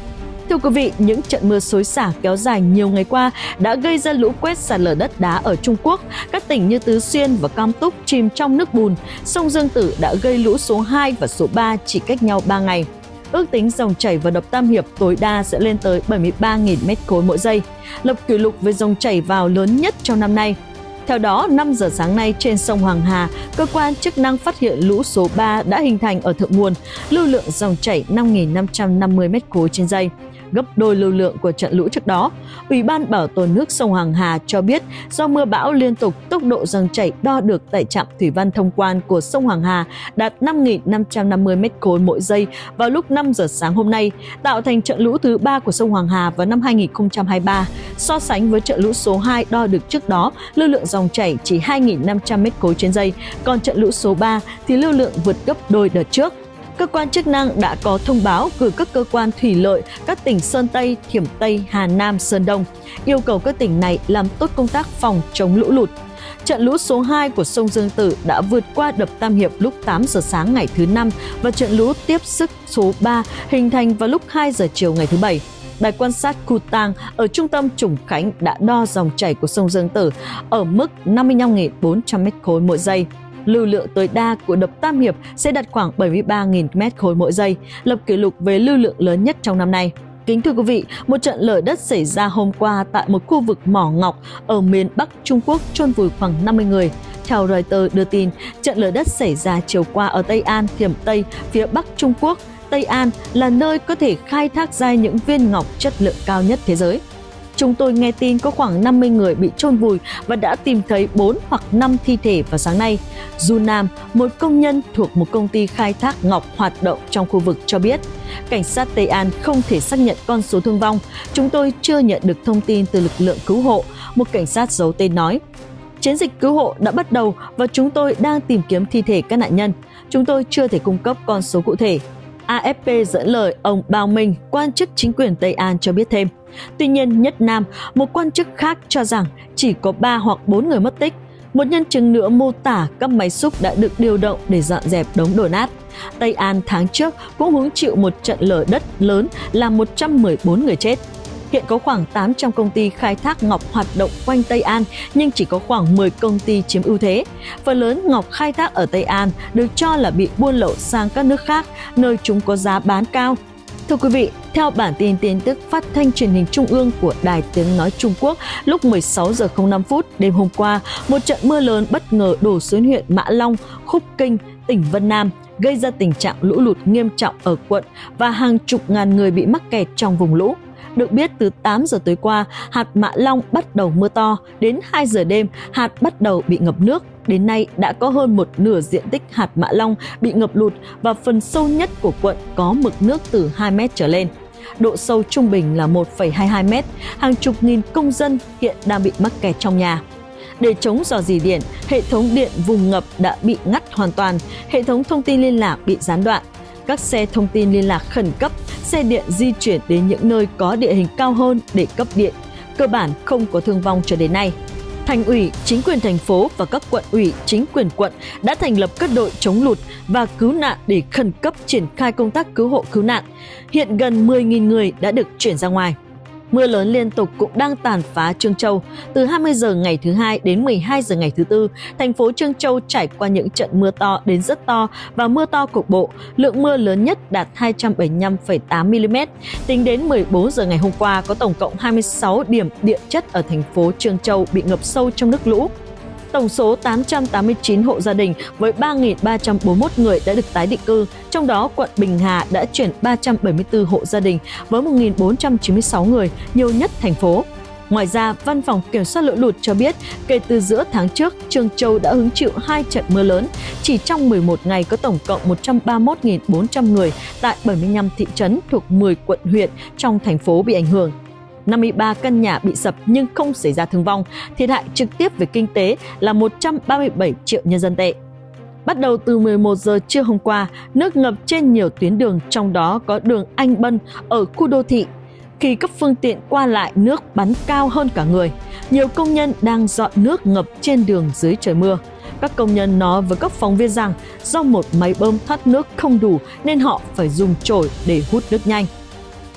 Thưa quý vị, những trận mưa xối xả kéo dài nhiều ngày qua đã gây ra lũ quét, sạt lở đất đá ở Trung Quốc. Các tỉnh như Tứ Xuyên và Cam Túc chìm trong nước bùn. Sông Dương Tử đã gây lũ số hai và số ba chỉ cách nhau ba ngày. Ước tính dòng chảy vào đập Tam Hiệp tối đa sẽ lên tới bảy mươi ba nghìn mét khối mỗi giây, lập kỷ lục với dòng chảy vào lớn nhất trong năm nay. Theo đó, năm giờ sáng nay trên sông Hoàng Hà, cơ quan chức năng phát hiện lũ số ba đã hình thành ở thượng nguồn, lưu lượng dòng chảy năm nghìn năm trăm năm mươi mét khối trên giây, gấp đôi lưu lượng của trận lũ trước đó. Ủy ban Bảo tồn nước sông Hoàng Hà cho biết do mưa bão liên tục, tốc độ dòng chảy đo được tại trạm thủy văn thông quan của sông Hoàng Hà đạt năm nghìn năm trăm năm mươi mét khối mỗi giây vào lúc năm giờ sáng hôm nay, tạo thành trận lũ thứ ba của sông Hoàng Hà vào năm hai nghìn không trăm hai mươi ba. So sánh với trận lũ số hai đo được trước đó, lưu lượng dòng chảy chỉ hai nghìn năm trăm mét khối trên giây, còn trận lũ số ba thì lưu lượng vượt gấp đôi đợt trước. Cơ quan chức năng đã có thông báo gửi các cơ quan thủy lợi các tỉnh Sơn Tây, Thiểm Tây, Hà Nam, Sơn Đông, yêu cầu các tỉnh này làm tốt công tác phòng chống lũ lụt. Trận lũ số hai của sông Dương Tử đã vượt qua đập Tam Hiệp lúc tám giờ sáng ngày thứ năm và trận lũ tiếp sức số ba hình thành vào lúc hai giờ chiều ngày thứ bảy. Đài quan sát Khu Tang ở trung tâm Trùng Khánh đã đo dòng chảy của sông Dương Tử ở mức năm mươi lăm nghìn bốn trăm mét khối mỗi giây. Lưu lượng tối đa của đập Tam Hiệp sẽ đạt khoảng bảy mươi ba nghìn mét khối mỗi giây, lập kỷ lục về lưu lượng lớn nhất trong năm nay. Kính thưa quý vị, một trận lở đất xảy ra hôm qua tại một khu vực mỏ ngọc ở miền Bắc Trung Quốc chôn vùi khoảng năm mươi người. Theo Reuters đưa tin, trận lở đất xảy ra chiều qua ở Tây An, Thiểm Tây, phía Bắc Trung Quốc. Tây An là nơi có thể khai thác ra những viên ngọc chất lượng cao nhất thế giới. Chúng tôi nghe tin có khoảng năm mươi người bị chôn vùi và đã tìm thấy bốn hoặc năm thi thể vào sáng nay. Du Nam, một công nhân thuộc một công ty khai thác ngọc hoạt động trong khu vực cho biết, cảnh sát Tây An không thể xác nhận con số thương vong. Chúng tôi chưa nhận được thông tin từ lực lượng cứu hộ, một cảnh sát giấu tên nói. Chiến dịch cứu hộ đã bắt đầu và chúng tôi đang tìm kiếm thi thể các nạn nhân. Chúng tôi chưa thể cung cấp con số cụ thể. a ép pê dẫn lời ông Bao Minh, quan chức chính quyền Tây An cho biết thêm. Tuy nhiên, Nhất Nam, một quan chức khác cho rằng chỉ có ba hoặc bốn người mất tích. Một nhân chứng nữa mô tả các máy xúc đã được điều động để dọn dẹp đống đổ nát. Tây An tháng trước cũng hứng chịu một trận lở đất lớn làm một trăm mười bốn người chết. Hiện có khoảng tám trăm công ty khai thác ngọc hoạt động quanh Tây An, nhưng chỉ có khoảng mười công ty chiếm ưu thế. Phần lớn ngọc khai thác ở Tây An được cho là bị buôn lậu sang các nước khác, nơi chúng có giá bán cao. Thưa quý vị, theo bản tin tin tức phát thanh truyền hình trung ương của Đài Tiếng Nói Trung Quốc lúc mười sáu giờ không năm phút đêm hôm qua, một trận mưa lớn bất ngờ đổ xuống huyện Mã Long, Khúc Kinh, tỉnh Vân Nam, gây ra tình trạng lũ lụt nghiêm trọng ở quận và hàng chục ngàn người bị mắc kẹt trong vùng lũ. Được biết, từ tám giờ tối qua, hạt Mã Long bắt đầu mưa to, đến hai giờ đêm, hạt bắt đầu bị ngập nước. Đến nay, đã có hơn một nửa diện tích hạt Mã Long bị ngập lụt và phần sâu nhất của quận có mực nước từ hai mét trở lên. Độ sâu trung bình là một phẩy hai mươi hai mét, hàng chục nghìn công dân hiện đang bị mắc kẹt trong nhà. Để chống rò rỉ điện, hệ thống điện vùng ngập đã bị ngắt hoàn toàn, hệ thống thông tin liên lạc bị gián đoạn. Các xe thông tin liên lạc khẩn cấp, xe điện di chuyển đến những nơi có địa hình cao hơn để cấp điện. Cơ bản không có thương vong cho đến nay. Thành ủy, chính quyền thành phố và các quận ủy, chính quyền quận đã thành lập các đội chống lụt và cứu nạn để khẩn cấp triển khai công tác cứu hộ cứu nạn. Hiện gần mười nghìn người đã được chuyển ra ngoài. Mưa lớn liên tục cũng đang tàn phá Chương Châu. Từ hai mươi giờ ngày thứ hai đến mười hai giờ ngày thứ tư, thành phố Chương Châu trải qua những trận mưa to đến rất to và mưa to cục bộ. Lượng mưa lớn nhất đạt hai trăm bảy mươi lăm phẩy tám mi-li-mét. Tính đến mười bốn giờ ngày hôm qua, có tổng cộng hai mươi sáu điểm địa chất ở thành phố Chương Châu bị ngập sâu trong nước lũ. Tổng số tám trăm tám mươi chín hộ gia đình với ba nghìn ba trăm bốn mươi mốt người đã được tái định cư, trong đó quận Bình Hà đã chuyển ba trăm bảy mươi tư hộ gia đình với một nghìn bốn trăm chín mươi sáu người, nhiều nhất thành phố. Ngoài ra, Văn phòng Kiểm soát lũ lụt cho biết, kể từ giữa tháng trước, Chương Châu đã hứng chịu hai trận mưa lớn. Chỉ trong mười một ngày có tổng cộng một trăm ba mươi mốt nghìn bốn trăm người tại bảy mươi lăm thị trấn thuộc mười quận huyện trong thành phố bị ảnh hưởng. năm mươi ba căn nhà bị sập nhưng không xảy ra thương vong, thiệt hại trực tiếp về kinh tế là một trăm ba mươi bảy triệu nhân dân tệ. Bắt đầu từ mười một giờ trưa hôm qua, nước ngập trên nhiều tuyến đường, trong đó có đường Anh Bân ở khu đô thị. Khi các phương tiện qua lại, nước bắn cao hơn cả người. Nhiều công nhân đang dọn nước ngập trên đường dưới trời mưa. Các công nhân nói với các phóng viên rằng do một máy bơm thoát nước không đủ nên họ phải dùng chổi để hút nước nhanh.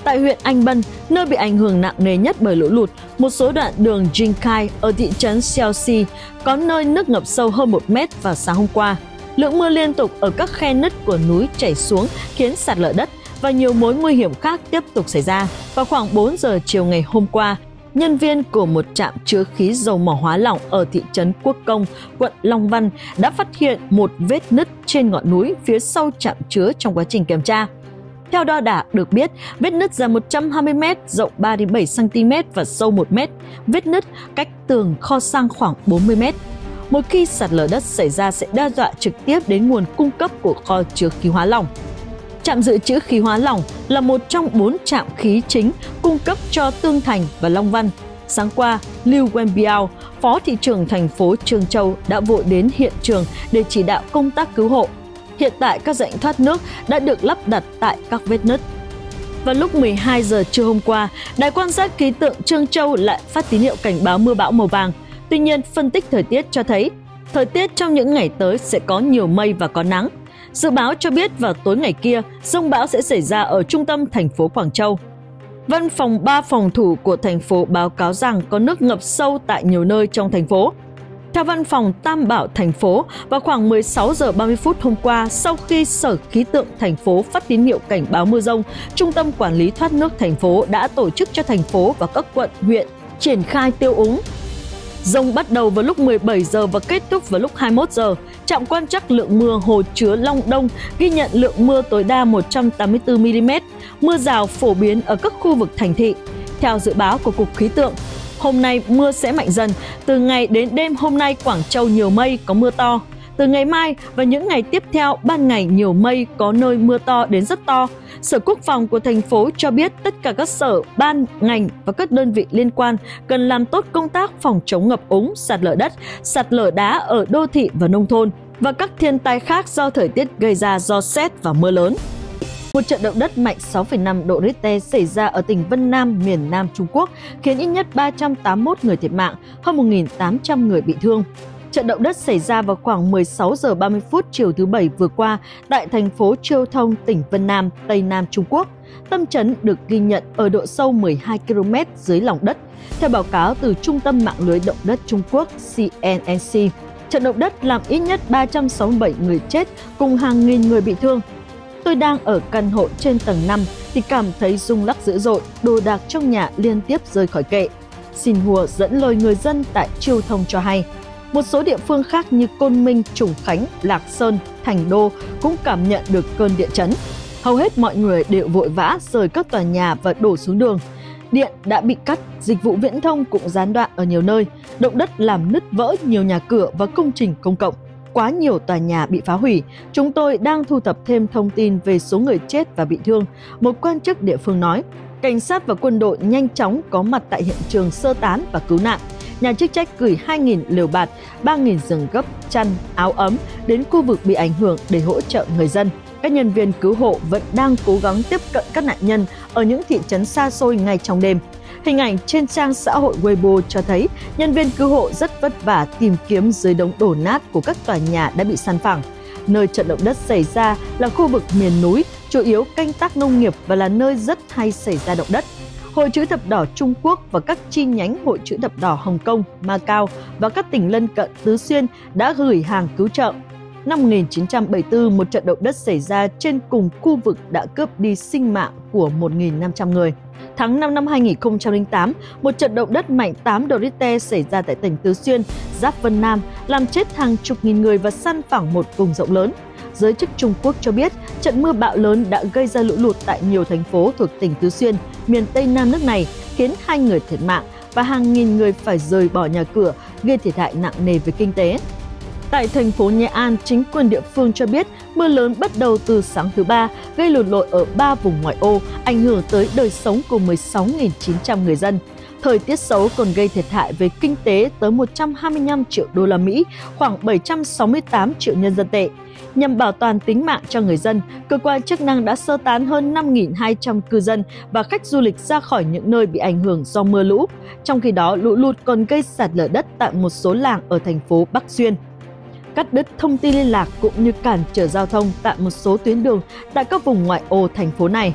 Tại huyện Anh Bân, nơi bị ảnh hưởng nặng nề nhất bởi lũ lụt, một số đoạn đường Jinkai ở thị trấn Chelsea có nơi nước ngập sâu hơn một mét vào sáng hôm qua. Lượng mưa liên tục ở các khe nứt của núi chảy xuống khiến sạt lở đất và nhiều mối nguy hiểm khác tiếp tục xảy ra. Vào khoảng bốn giờ chiều ngày hôm qua, nhân viên của một trạm chứa khí dầu mỏ hóa lỏng ở thị trấn Quốc Công, quận Long Văn đã phát hiện một vết nứt trên ngọn núi phía sau trạm chứa trong quá trình kiểm tra. Theo đo đạc được biết, vết nứt dài một trăm hai mươi mét, rộng ba đến bảy xăng-ti-mét và sâu một mét. Vết nứt cách tường kho xăng khoảng bốn mươi mét. Một khi sạt lở đất xảy ra sẽ đe dọa trực tiếp đến nguồn cung cấp của kho chứa khí hóa lỏng. Trạm dự trữ khí hóa lỏng là một trong bốn trạm khí chính cung cấp cho Tương Thành và Long Văn. Sáng qua, Lưu Wenbiao, Phó thị trưởng thành phố Trương Châu đã vội đến hiện trường để chỉ đạo công tác cứu hộ. Hiện tại các rãnh thoát nước đã được lắp đặt tại các vết nứt. Vào lúc mười hai giờ trưa hôm qua, Đài quan sát khí tượng Trương Châu lại phát tín hiệu cảnh báo mưa bão màu vàng. Tuy nhiên, phân tích thời tiết cho thấy thời tiết trong những ngày tới sẽ có nhiều mây và có nắng. Dự báo cho biết vào tối ngày kia, dông bão sẽ xảy ra ở trung tâm thành phố Quảng Châu. Văn phòng ba phòng thủ của thành phố báo cáo rằng có nước ngập sâu tại nhiều nơi trong thành phố. Theo văn phòng Tam Bảo thành phố, vào khoảng mười sáu giờ ba mươi phút hôm qua, sau khi Sở Khí tượng thành phố phát tín hiệu cảnh báo mưa dông, Trung tâm Quản lý Thoát nước thành phố đã tổ chức cho thành phố và các quận, huyện triển khai tiêu úng. Dông bắt đầu vào lúc mười bảy giờ và kết thúc vào lúc hai mươi mốt giờ. Trạm quan trắc lượng mưa hồ chứa Long Đông ghi nhận lượng mưa tối đa một trăm tám mươi tư mi-li-mét, mưa rào phổ biến ở các khu vực thành thị. Theo dự báo của Cục Khí tượng, hôm nay mưa sẽ mạnh dần, từ ngày đến đêm hôm nay Quảng Châu nhiều mây, có mưa to. Từ ngày mai và những ngày tiếp theo, ban ngày nhiều mây, có nơi mưa to đến rất to. Sở Quốc phòng của thành phố cho biết tất cả các sở, ban, ngành và các đơn vị liên quan cần làm tốt công tác phòng chống ngập úng, sạt lở đất, sạt lở đá ở đô thị và nông thôn và các thiên tai khác do thời tiết gây ra do sét và mưa lớn. Một trận động đất mạnh sáu phẩy năm độ Richter xảy ra ở tỉnh Vân Nam, miền Nam Trung Quốc, khiến ít nhất ba trăm tám mươi mốt người thiệt mạng, hơn một nghìn tám trăm người bị thương. Trận động đất xảy ra vào khoảng mười sáu giờ ba mươi phút chiều thứ Bảy vừa qua tại thành phố Chiêu Thông, tỉnh Vân Nam, Tây Nam Trung Quốc. Tâm chấn được ghi nhận ở độ sâu mười hai ki lô mét dưới lòng đất. Theo báo cáo từ Trung tâm Mạng lưới Động đất Trung Quốc C N N C, trận động đất làm ít nhất ba trăm sáu mươi bảy người chết cùng hàng nghìn người bị thương. Tôi đang ở căn hộ trên tầng năm thì cảm thấy rung lắc dữ dội, đồ đạc trong nhà liên tiếp rơi khỏi kệ. Xin Hùa dẫn lời người dân tại Chiêu Thông cho hay. Một số địa phương khác như Côn Minh, Trùng Khánh, Lạc Sơn, Thành Đô cũng cảm nhận được cơn địa chấn. Hầu hết mọi người đều vội vã rời các tòa nhà và đổ xuống đường. Điện đã bị cắt, dịch vụ viễn thông cũng gián đoạn ở nhiều nơi. Động đất làm nứt vỡ nhiều nhà cửa và công trình công cộng. Quá nhiều tòa nhà bị phá hủy. Chúng tôi đang thu thập thêm thông tin về số người chết và bị thương. Một quan chức địa phương nói, cảnh sát và quân đội nhanh chóng có mặt tại hiện trường sơ tán và cứu nạn. Nhà chức trách gửi hai nghìn liều bạt, ba nghìn giường gấp, chăn, áo ấm đến khu vực bị ảnh hưởng để hỗ trợ người dân. Các nhân viên cứu hộ vẫn đang cố gắng tiếp cận các nạn nhân ở những thị trấn xa xôi ngay trong đêm. Hình ảnh trên trang xã hội Weibo cho thấy nhân viên cứu hộ rất vất vả tìm kiếm dưới đống đổ nát của các tòa nhà đã bị san phẳng. Nơi trận động đất xảy ra là khu vực miền núi, chủ yếu canh tác nông nghiệp và là nơi rất hay xảy ra động đất. Hội Chữ thập đỏ Trung Quốc và các chi nhánh Hội Chữ thập đỏ Hồng Kông, Macau và các tỉnh lân cận Tứ Xuyên đã gửi hàng cứu trợ. Năm một nghìn chín trăm bảy mươi tư, một trận động đất xảy ra trên cùng khu vực đã cướp đi sinh mạng của một nghìn năm trăm người. Tháng năm năm hai nghìn không trăm lẻ tám, một trận động đất mạnh tám độ Richter xảy ra tại tỉnh Tứ Xuyên, giáp Vân Nam, làm chết hàng chục nghìn người và san phẳng một vùng rộng lớn. Giới chức Trung Quốc cho biết, trận mưa bão lớn đã gây ra lũ lụt tại nhiều thành phố thuộc tỉnh Tứ Xuyên, miền Tây Nam nước này, khiến hai người thiệt mạng và hàng nghìn người phải rời bỏ nhà cửa, gây thiệt hại nặng nề về kinh tế. Tại thành phố Nghệ An, chính quyền địa phương cho biết mưa lớn bắt đầu từ sáng thứ Ba, gây lụt lội ở ba vùng ngoại ô, ảnh hưởng tới đời sống của mười sáu nghìn chín trăm người dân. Thời tiết xấu còn gây thiệt hại về kinh tế tới một trăm hai mươi lăm triệu đô la Mỹ, khoảng bảy trăm sáu mươi tám triệu nhân dân tệ. Nhằm bảo toàn tính mạng cho người dân, cơ quan chức năng đã sơ tán hơn năm nghìn hai trăm cư dân và khách du lịch ra khỏi những nơi bị ảnh hưởng do mưa lũ. Trong khi đó, lũ lụt còn gây sạt lở đất tại một số làng ở thành phố Bắc Xuyên. Cắt đứt thông tin liên lạc cũng như cản trở giao thông tại một số tuyến đường tại các vùng ngoại ô thành phố này.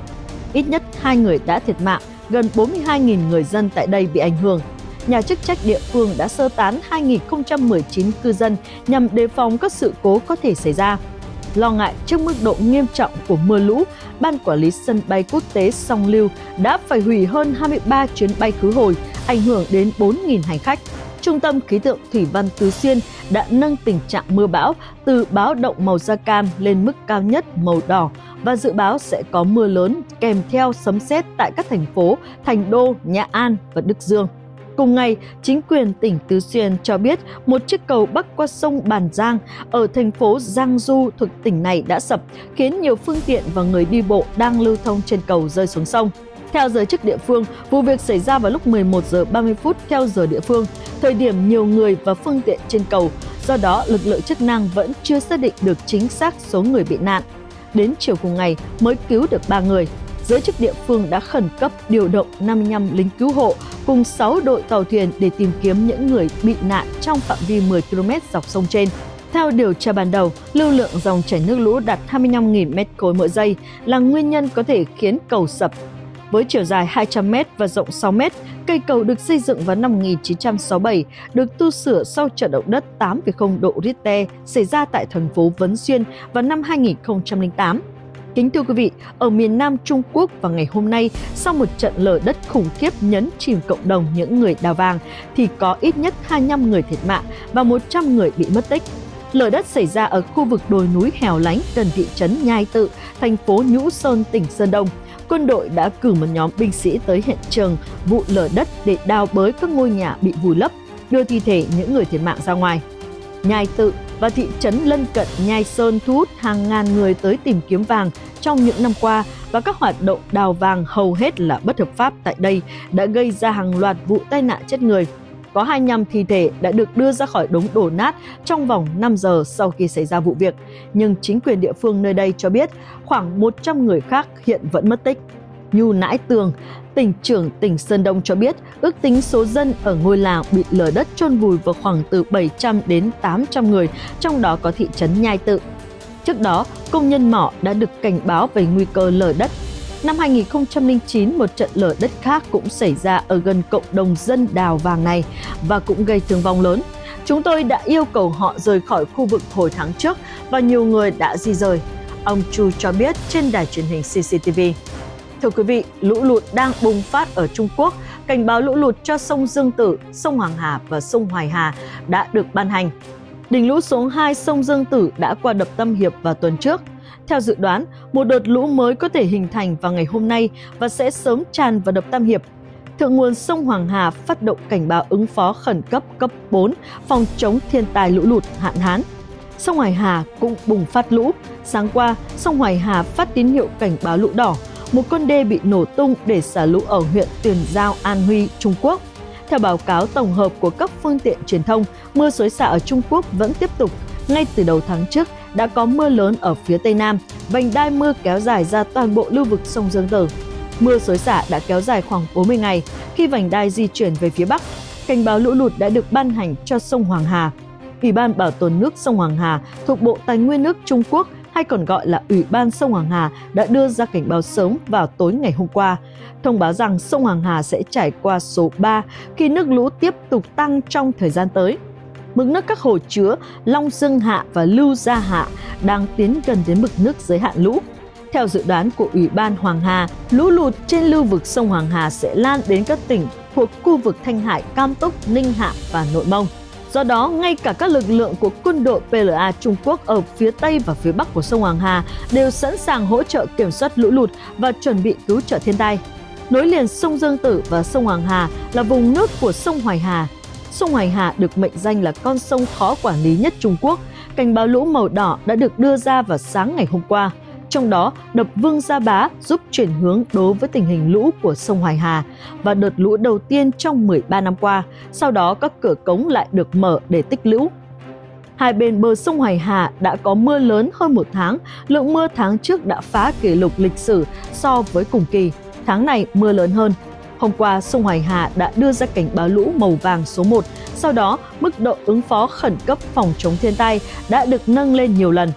Ít nhất hai người đã thiệt mạng, gần bốn mươi hai nghìn người dân tại đây bị ảnh hưởng. Nhà chức trách địa phương đã sơ tán hai nghìn không trăm mười chín cư dân nhằm đề phòng các sự cố có thể xảy ra. Lo ngại trước mức độ nghiêm trọng của mưa lũ, Ban Quản lý Sân bay Quốc tế Song Lưu đã phải hủy hơn hai mươi ba chuyến bay khứ hồi, ảnh hưởng đến bốn nghìn hành khách. Trung tâm Khí tượng Thủy văn Tứ Xuyên đã nâng tình trạng mưa bão từ báo động màu da cam lên mức cao nhất màu đỏ và dự báo sẽ có mưa lớn kèm theo sấm sét tại các thành phố Thành Đô, Nhã An và Đức Dương. Cùng ngày, chính quyền tỉnh Tứ Xuyên cho biết một chiếc cầu bắc qua sông Bàn Giang ở thành phố Giang Du thuộc tỉnh này đã sập, khiến nhiều phương tiện và người đi bộ đang lưu thông trên cầu rơi xuống sông. Theo giới chức địa phương, vụ việc xảy ra vào lúc mười một giờ ba mươi phút theo giờ địa phương, thời điểm nhiều người và phương tiện trên cầu, do đó lực lượng chức năng vẫn chưa xác định được chính xác số người bị nạn. Đến chiều cùng ngày mới cứu được ba người. Giới chức địa phương đã khẩn cấp điều động năm mươi lăm lính cứu hộ cùng sáu đội tàu thuyền để tìm kiếm những người bị nạn trong phạm vi mười ki lô mét dọc sông trên. Theo điều tra ban đầu, lưu lượng dòng chảy nước lũ đạt hai mươi lăm nghìn mét khối mỗi giây là nguyên nhân có thể khiến cầu sập. Với chiều dài hai trăm mét và rộng sáu mét, cây cầu được xây dựng vào năm một nghìn chín trăm sáu mươi bảy, được tu sửa sau trận động đất tám phẩy không độ Richter xảy ra tại thành phố Vấn Xuyên vào năm hai nghìn không trăm lẻ tám. Kính thưa quý vị, ở miền Nam Trung Quốc vào ngày hôm nay, sau một trận lở đất khủng khiếp nhấn chìm cộng đồng những người đào vàng, thì có ít nhất hai mươi lăm người thiệt mạng và một trăm người bị mất tích. Lở đất xảy ra ở khu vực đồi núi hẻo lánh gần thị trấn Nhai Tự, thành phố Nhũ Sơn, tỉnh Sơn Đông. Quân đội đã cử một nhóm binh sĩ tới hiện trường vụ lở đất để đào bới các ngôi nhà bị vùi lấp, đưa thi thể những người thiệt mạng ra ngoài. Nhai Tự và thị trấn lân cận Nhai Sơn thu hút hàng ngàn người tới tìm kiếm vàng trong những năm qua, và các hoạt động đào vàng hầu hết là bất hợp pháp tại đây đã gây ra hàng loạt vụ tai nạn chết người. Có hai mươi lăm thi thể đã được đưa ra khỏi đống đổ nát trong vòng năm giờ sau khi xảy ra vụ việc, nhưng chính quyền địa phương nơi đây cho biết khoảng một trăm người khác hiện vẫn mất tích. Nhu Nãi Tường, tỉnh trưởng tỉnh Sơn Đông cho biết ước tính số dân ở ngôi làng bị lở đất chôn vùi vào khoảng từ bảy trăm đến tám trăm người, trong đó có thị trấn Nhai Tự. Trước đó, công nhân mỏ đã được cảnh báo về nguy cơ lở đất. Năm hai nghìn không trăm lẻ chín, một trận lở đất khác cũng xảy ra ở gần cộng đồng dân đào vàng này và cũng gây thương vong lớn. Chúng tôi đã yêu cầu họ rời khỏi khu vực hồi tháng trước và nhiều người đã di rời, ông Chu cho biết trên đài truyền hình xê xê tê vê. Thưa quý vị, lũ lụt đang bùng phát ở Trung Quốc. Cảnh báo lũ lụt cho sông Dương Tử, sông Hoàng Hà và sông Hoài Hà đã được ban hành. Đỉnh lũ số hai sông Dương Tử đã qua đập Tam Hiệp vào tuần trước. Theo dự đoán, một đợt lũ mới có thể hình thành vào ngày hôm nay và sẽ sớm tràn vào đập Tam Hiệp. Thượng nguồn sông Hoàng Hà phát động cảnh báo ứng phó khẩn cấp cấp bốn, phòng chống thiên tai lũ lụt, hạn hán. Sông Hoài Hà cũng bùng phát lũ. Sáng qua, sông Hoài Hà phát tín hiệu cảnh báo lũ đỏ. Một con đê bị nổ tung để xả lũ ở huyện Tuyền Giao, An Huy, Trung Quốc. Theo báo cáo tổng hợp của các phương tiện truyền thông, mưa xối xả ở Trung Quốc vẫn tiếp tục. Ngay từ đầu tháng trước, đã có mưa lớn ở phía Tây Nam, vành đai mưa kéo dài ra toàn bộ lưu vực sông Dương Tử. Mưa xối xả đã kéo dài khoảng bốn mươi ngày. Khi vành đai di chuyển về phía Bắc, cảnh báo lũ lụt đã được ban hành cho sông Hoàng Hà. Ủy ban Bảo tồn nước sông Hoàng Hà thuộc Bộ Tài nguyên nước Trung Quốc, hay còn gọi là Ủy ban sông Hoàng Hà, đã đưa ra cảnh báo sớm vào tối ngày hôm qua, thông báo rằng sông Hoàng Hà sẽ trải qua số ba khi nước lũ tiếp tục tăng trong thời gian tới. Mực nước các hồ chứa Long Dương Hạ và Lưu Gia Hạ đang tiến gần đến mực nước giới hạn lũ. Theo dự đoán của Ủy ban Hoàng Hà, lũ lụt trên lưu vực sông Hoàng Hà sẽ lan đến các tỉnh thuộc khu vực Thanh Hải, Cam Túc, Ninh Hạ và Nội Mông. Do đó, ngay cả các lực lượng của quân đội pê lờ a Trung Quốc ở phía Tây và phía Bắc của sông Hoàng Hà đều sẵn sàng hỗ trợ kiểm soát lũ lụt và chuẩn bị cứu trợ thiên tai. Nối liền sông Dương Tử và sông Hoàng Hà là vùng nước của sông Hoài Hà. Sông Hoài Hà được mệnh danh là con sông khó quản lý nhất Trung Quốc. Cảnh báo lũ màu đỏ đã được đưa ra vào sáng ngày hôm qua. Trong đó, đập Vương Gia Bá giúp chuyển hướng đối với tình hình lũ của sông Hoài Hà và đợt lũ đầu tiên trong mười ba năm qua. Sau đó, các cửa cống lại được mở để tích lũ. Hai bên bờ sông Hoài Hà đã có mưa lớn hơn một tháng. Lượng mưa tháng trước đã phá kỷ lục lịch sử so với cùng kỳ. Tháng này mưa lớn hơn. Hôm qua, sông Hoài Hà đã đưa ra cảnh báo lũ màu vàng số một. Sau đó, mức độ ứng phó khẩn cấp phòng chống thiên tai đã được nâng lên nhiều lần.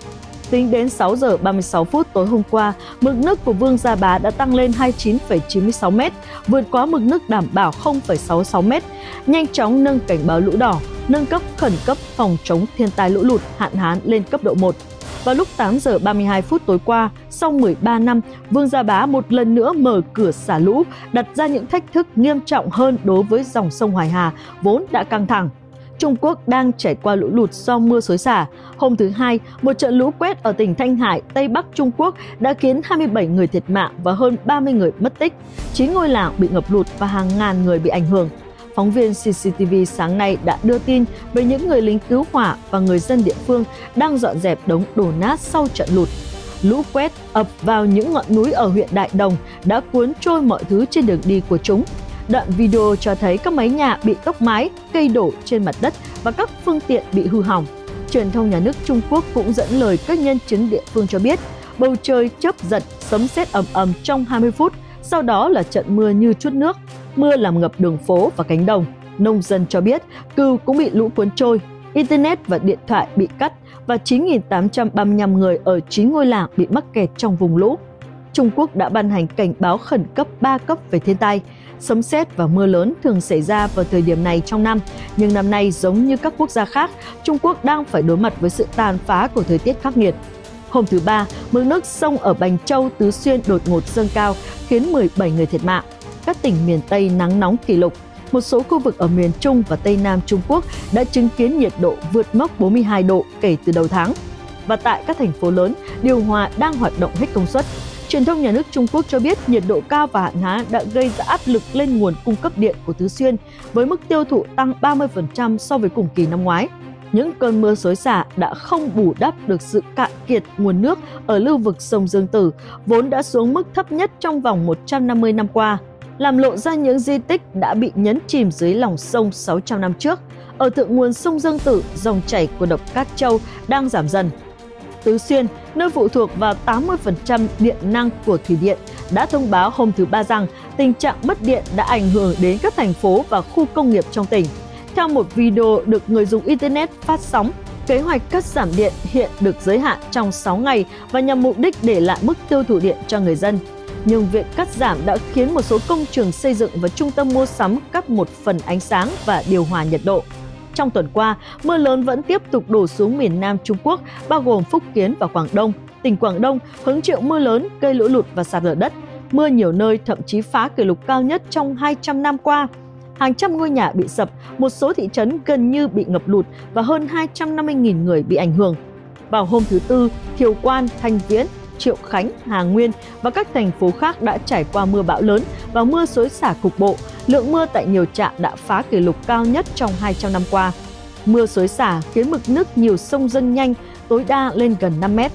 Tính đến sáu giờ ba mươi sáu phút tối hôm qua, mực nước của Vương Gia Bá đã tăng lên hai mươi chín phẩy chín mươi sáu mét, vượt quá mực nước đảm bảo không phẩy sáu mươi sáu mét, nhanh chóng nâng cảnh báo lũ đỏ, nâng cấp khẩn cấp phòng chống thiên tai lũ lụt, hạn hán lên cấp độ một. Vào lúc tám giờ ba mươi hai phút tối qua, sau mười ba năm, Vương Gia Bá một lần nữa mở cửa xả lũ, đặt ra những thách thức nghiêm trọng hơn đối với dòng sông Hoài Hà vốn đã căng thẳng. Trung Quốc đang trải qua lũ lụt do mưa xối xả. Hôm thứ Hai, một trận lũ quét ở tỉnh Thanh Hải, Tây Bắc Trung Quốc đã khiến hai mươi bảy người thiệt mạng và hơn ba mươi người mất tích. chín ngôi làng bị ngập lụt và hàng ngàn người bị ảnh hưởng. Phóng viên xê xê tê vê sáng nay đã đưa tin về những người lính cứu hỏa và người dân địa phương đang dọn dẹp đống đổ nát sau trận lụt. Lũ quét ập vào những ngọn núi ở huyện Đại Đồng đã cuốn trôi mọi thứ trên đường đi của chúng. Đoạn video cho thấy các mái nhà bị tốc mái, cây đổ trên mặt đất và các phương tiện bị hư hỏng. Truyền thông nhà nước Trung Quốc cũng dẫn lời các nhân chứng địa phương cho biết, bầu trời chớp giật, sấm sét ầm ầm trong hai mươi phút, sau đó là trận mưa như trút nước. Mưa làm ngập đường phố và cánh đồng. Nông dân cho biết cừu cũng bị lũ cuốn trôi, internet và điện thoại bị cắt và chín nghìn tám trăm ba mươi lăm người ở chín ngôi làng bị mắc kẹt trong vùng lũ. Trung Quốc đã ban hành cảnh báo khẩn cấp ba cấp về thiên tai. Sấm sét và mưa lớn thường xảy ra vào thời điểm này trong năm, nhưng năm nay giống như các quốc gia khác, Trung Quốc đang phải đối mặt với sự tàn phá của thời tiết khắc nghiệt. Hôm thứ Ba, mực nước sông ở Bành Châu, Tứ Xuyên đột ngột dâng cao, khiến mười bảy người thiệt mạng. Các tỉnh miền Tây nắng nóng kỷ lục. Một số khu vực ở miền Trung và Tây Nam Trung Quốc đã chứng kiến nhiệt độ vượt mốc bốn mươi hai độ kể từ đầu tháng. Và tại các thành phố lớn, điều hòa đang hoạt động hết công suất. Truyền thông nhà nước Trung Quốc cho biết nhiệt độ cao và hạn hán đã gây ra áp lực lên nguồn cung cấp điện của Tứ Xuyên, với mức tiêu thụ tăng ba mươi phần trăm so với cùng kỳ năm ngoái. Những cơn mưa xối xả đã không bù đắp được sự cạn kiệt nguồn nước ở lưu vực sông Dương Tử, vốn đã xuống mức thấp nhất trong vòng một trăm năm mươi năm qua, làm lộ ra những di tích đã bị nhấn chìm dưới lòng sông sáu trăm năm trước. Ở thượng nguồn sông Dương Tử, dòng chảy của đập Cát Châu đang giảm dần. Tứ Xuyên, nơi phụ thuộc vào tám mươi phần trăm điện năng của thủy điện, đã thông báo hôm thứ Ba rằng tình trạng mất điện đã ảnh hưởng đến các thành phố và khu công nghiệp trong tỉnh. Theo một video được người dùng Internet phát sóng, kế hoạch cắt giảm điện hiện được giới hạn trong sáu ngày và nhằm mục đích để lại mức tiêu thụ điện cho người dân. Nhưng việc cắt giảm đã khiến một số công trường xây dựng và trung tâm mua sắm cắt một phần ánh sáng và điều hòa nhiệt độ. Trong tuần qua, mưa lớn vẫn tiếp tục đổ xuống miền Nam Trung Quốc, bao gồm Phúc Kiến và Quảng Đông. Tỉnh Quảng Đông hứng chịu mưa lớn, gây lũ lụt và sạt lở đất. Mưa nhiều nơi thậm chí phá kỷ lục cao nhất trong hai trăm năm qua. Hàng trăm ngôi nhà bị sập, một số thị trấn gần như bị ngập lụt và hơn hai trăm năm mươi nghìn người bị ảnh hưởng. Vào hôm thứ Tư, Thiều Quan, Thanh Viễn, Triệu Khánh, Hà Nguyên và các thành phố khác đã trải qua mưa bão lớn và mưa xối xả cục bộ. Lượng mưa tại nhiều trạm đã phá kỷ lục cao nhất trong hai trăm năm qua. Mưa xối xả khiến mực nước nhiều sông dâng nhanh, tối đa lên gần năm mét.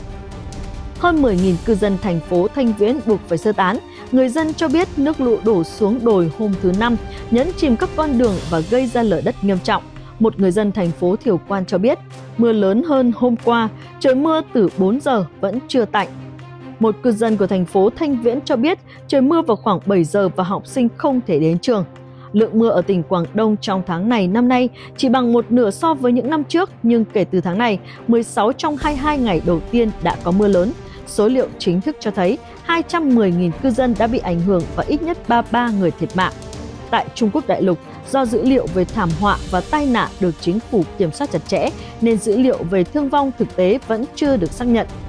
Hơn mười nghìn cư dân thành phố Thanh Viễn buộc phải sơ tán. Người dân cho biết nước lũ đổ xuống đồi hôm thứ Năm, nhấn chìm các con đường và gây ra lở đất nghiêm trọng. Một người dân thành phố Thiều Quan cho biết, mưa lớn hơn hôm qua, trời mưa từ bốn giờ vẫn chưa tạnh. Một cư dân của thành phố Thanh Viễn cho biết trời mưa vào khoảng bảy giờ và học sinh không thể đến trường. Lượng mưa ở tỉnh Quảng Đông trong tháng này năm nay chỉ bằng một nửa so với những năm trước, nhưng kể từ tháng này, mười sáu trong hai mươi hai ngày đầu tiên đã có mưa lớn. Số liệu chính thức cho thấy hai trăm mười nghìn cư dân đã bị ảnh hưởng và ít nhất ba mươi ba người thiệt mạng. Tại Trung Quốc đại lục, do dữ liệu về thảm họa và tai nạn được chính phủ kiểm soát chặt chẽ, nên dữ liệu về thương vong thực tế vẫn chưa được xác nhận.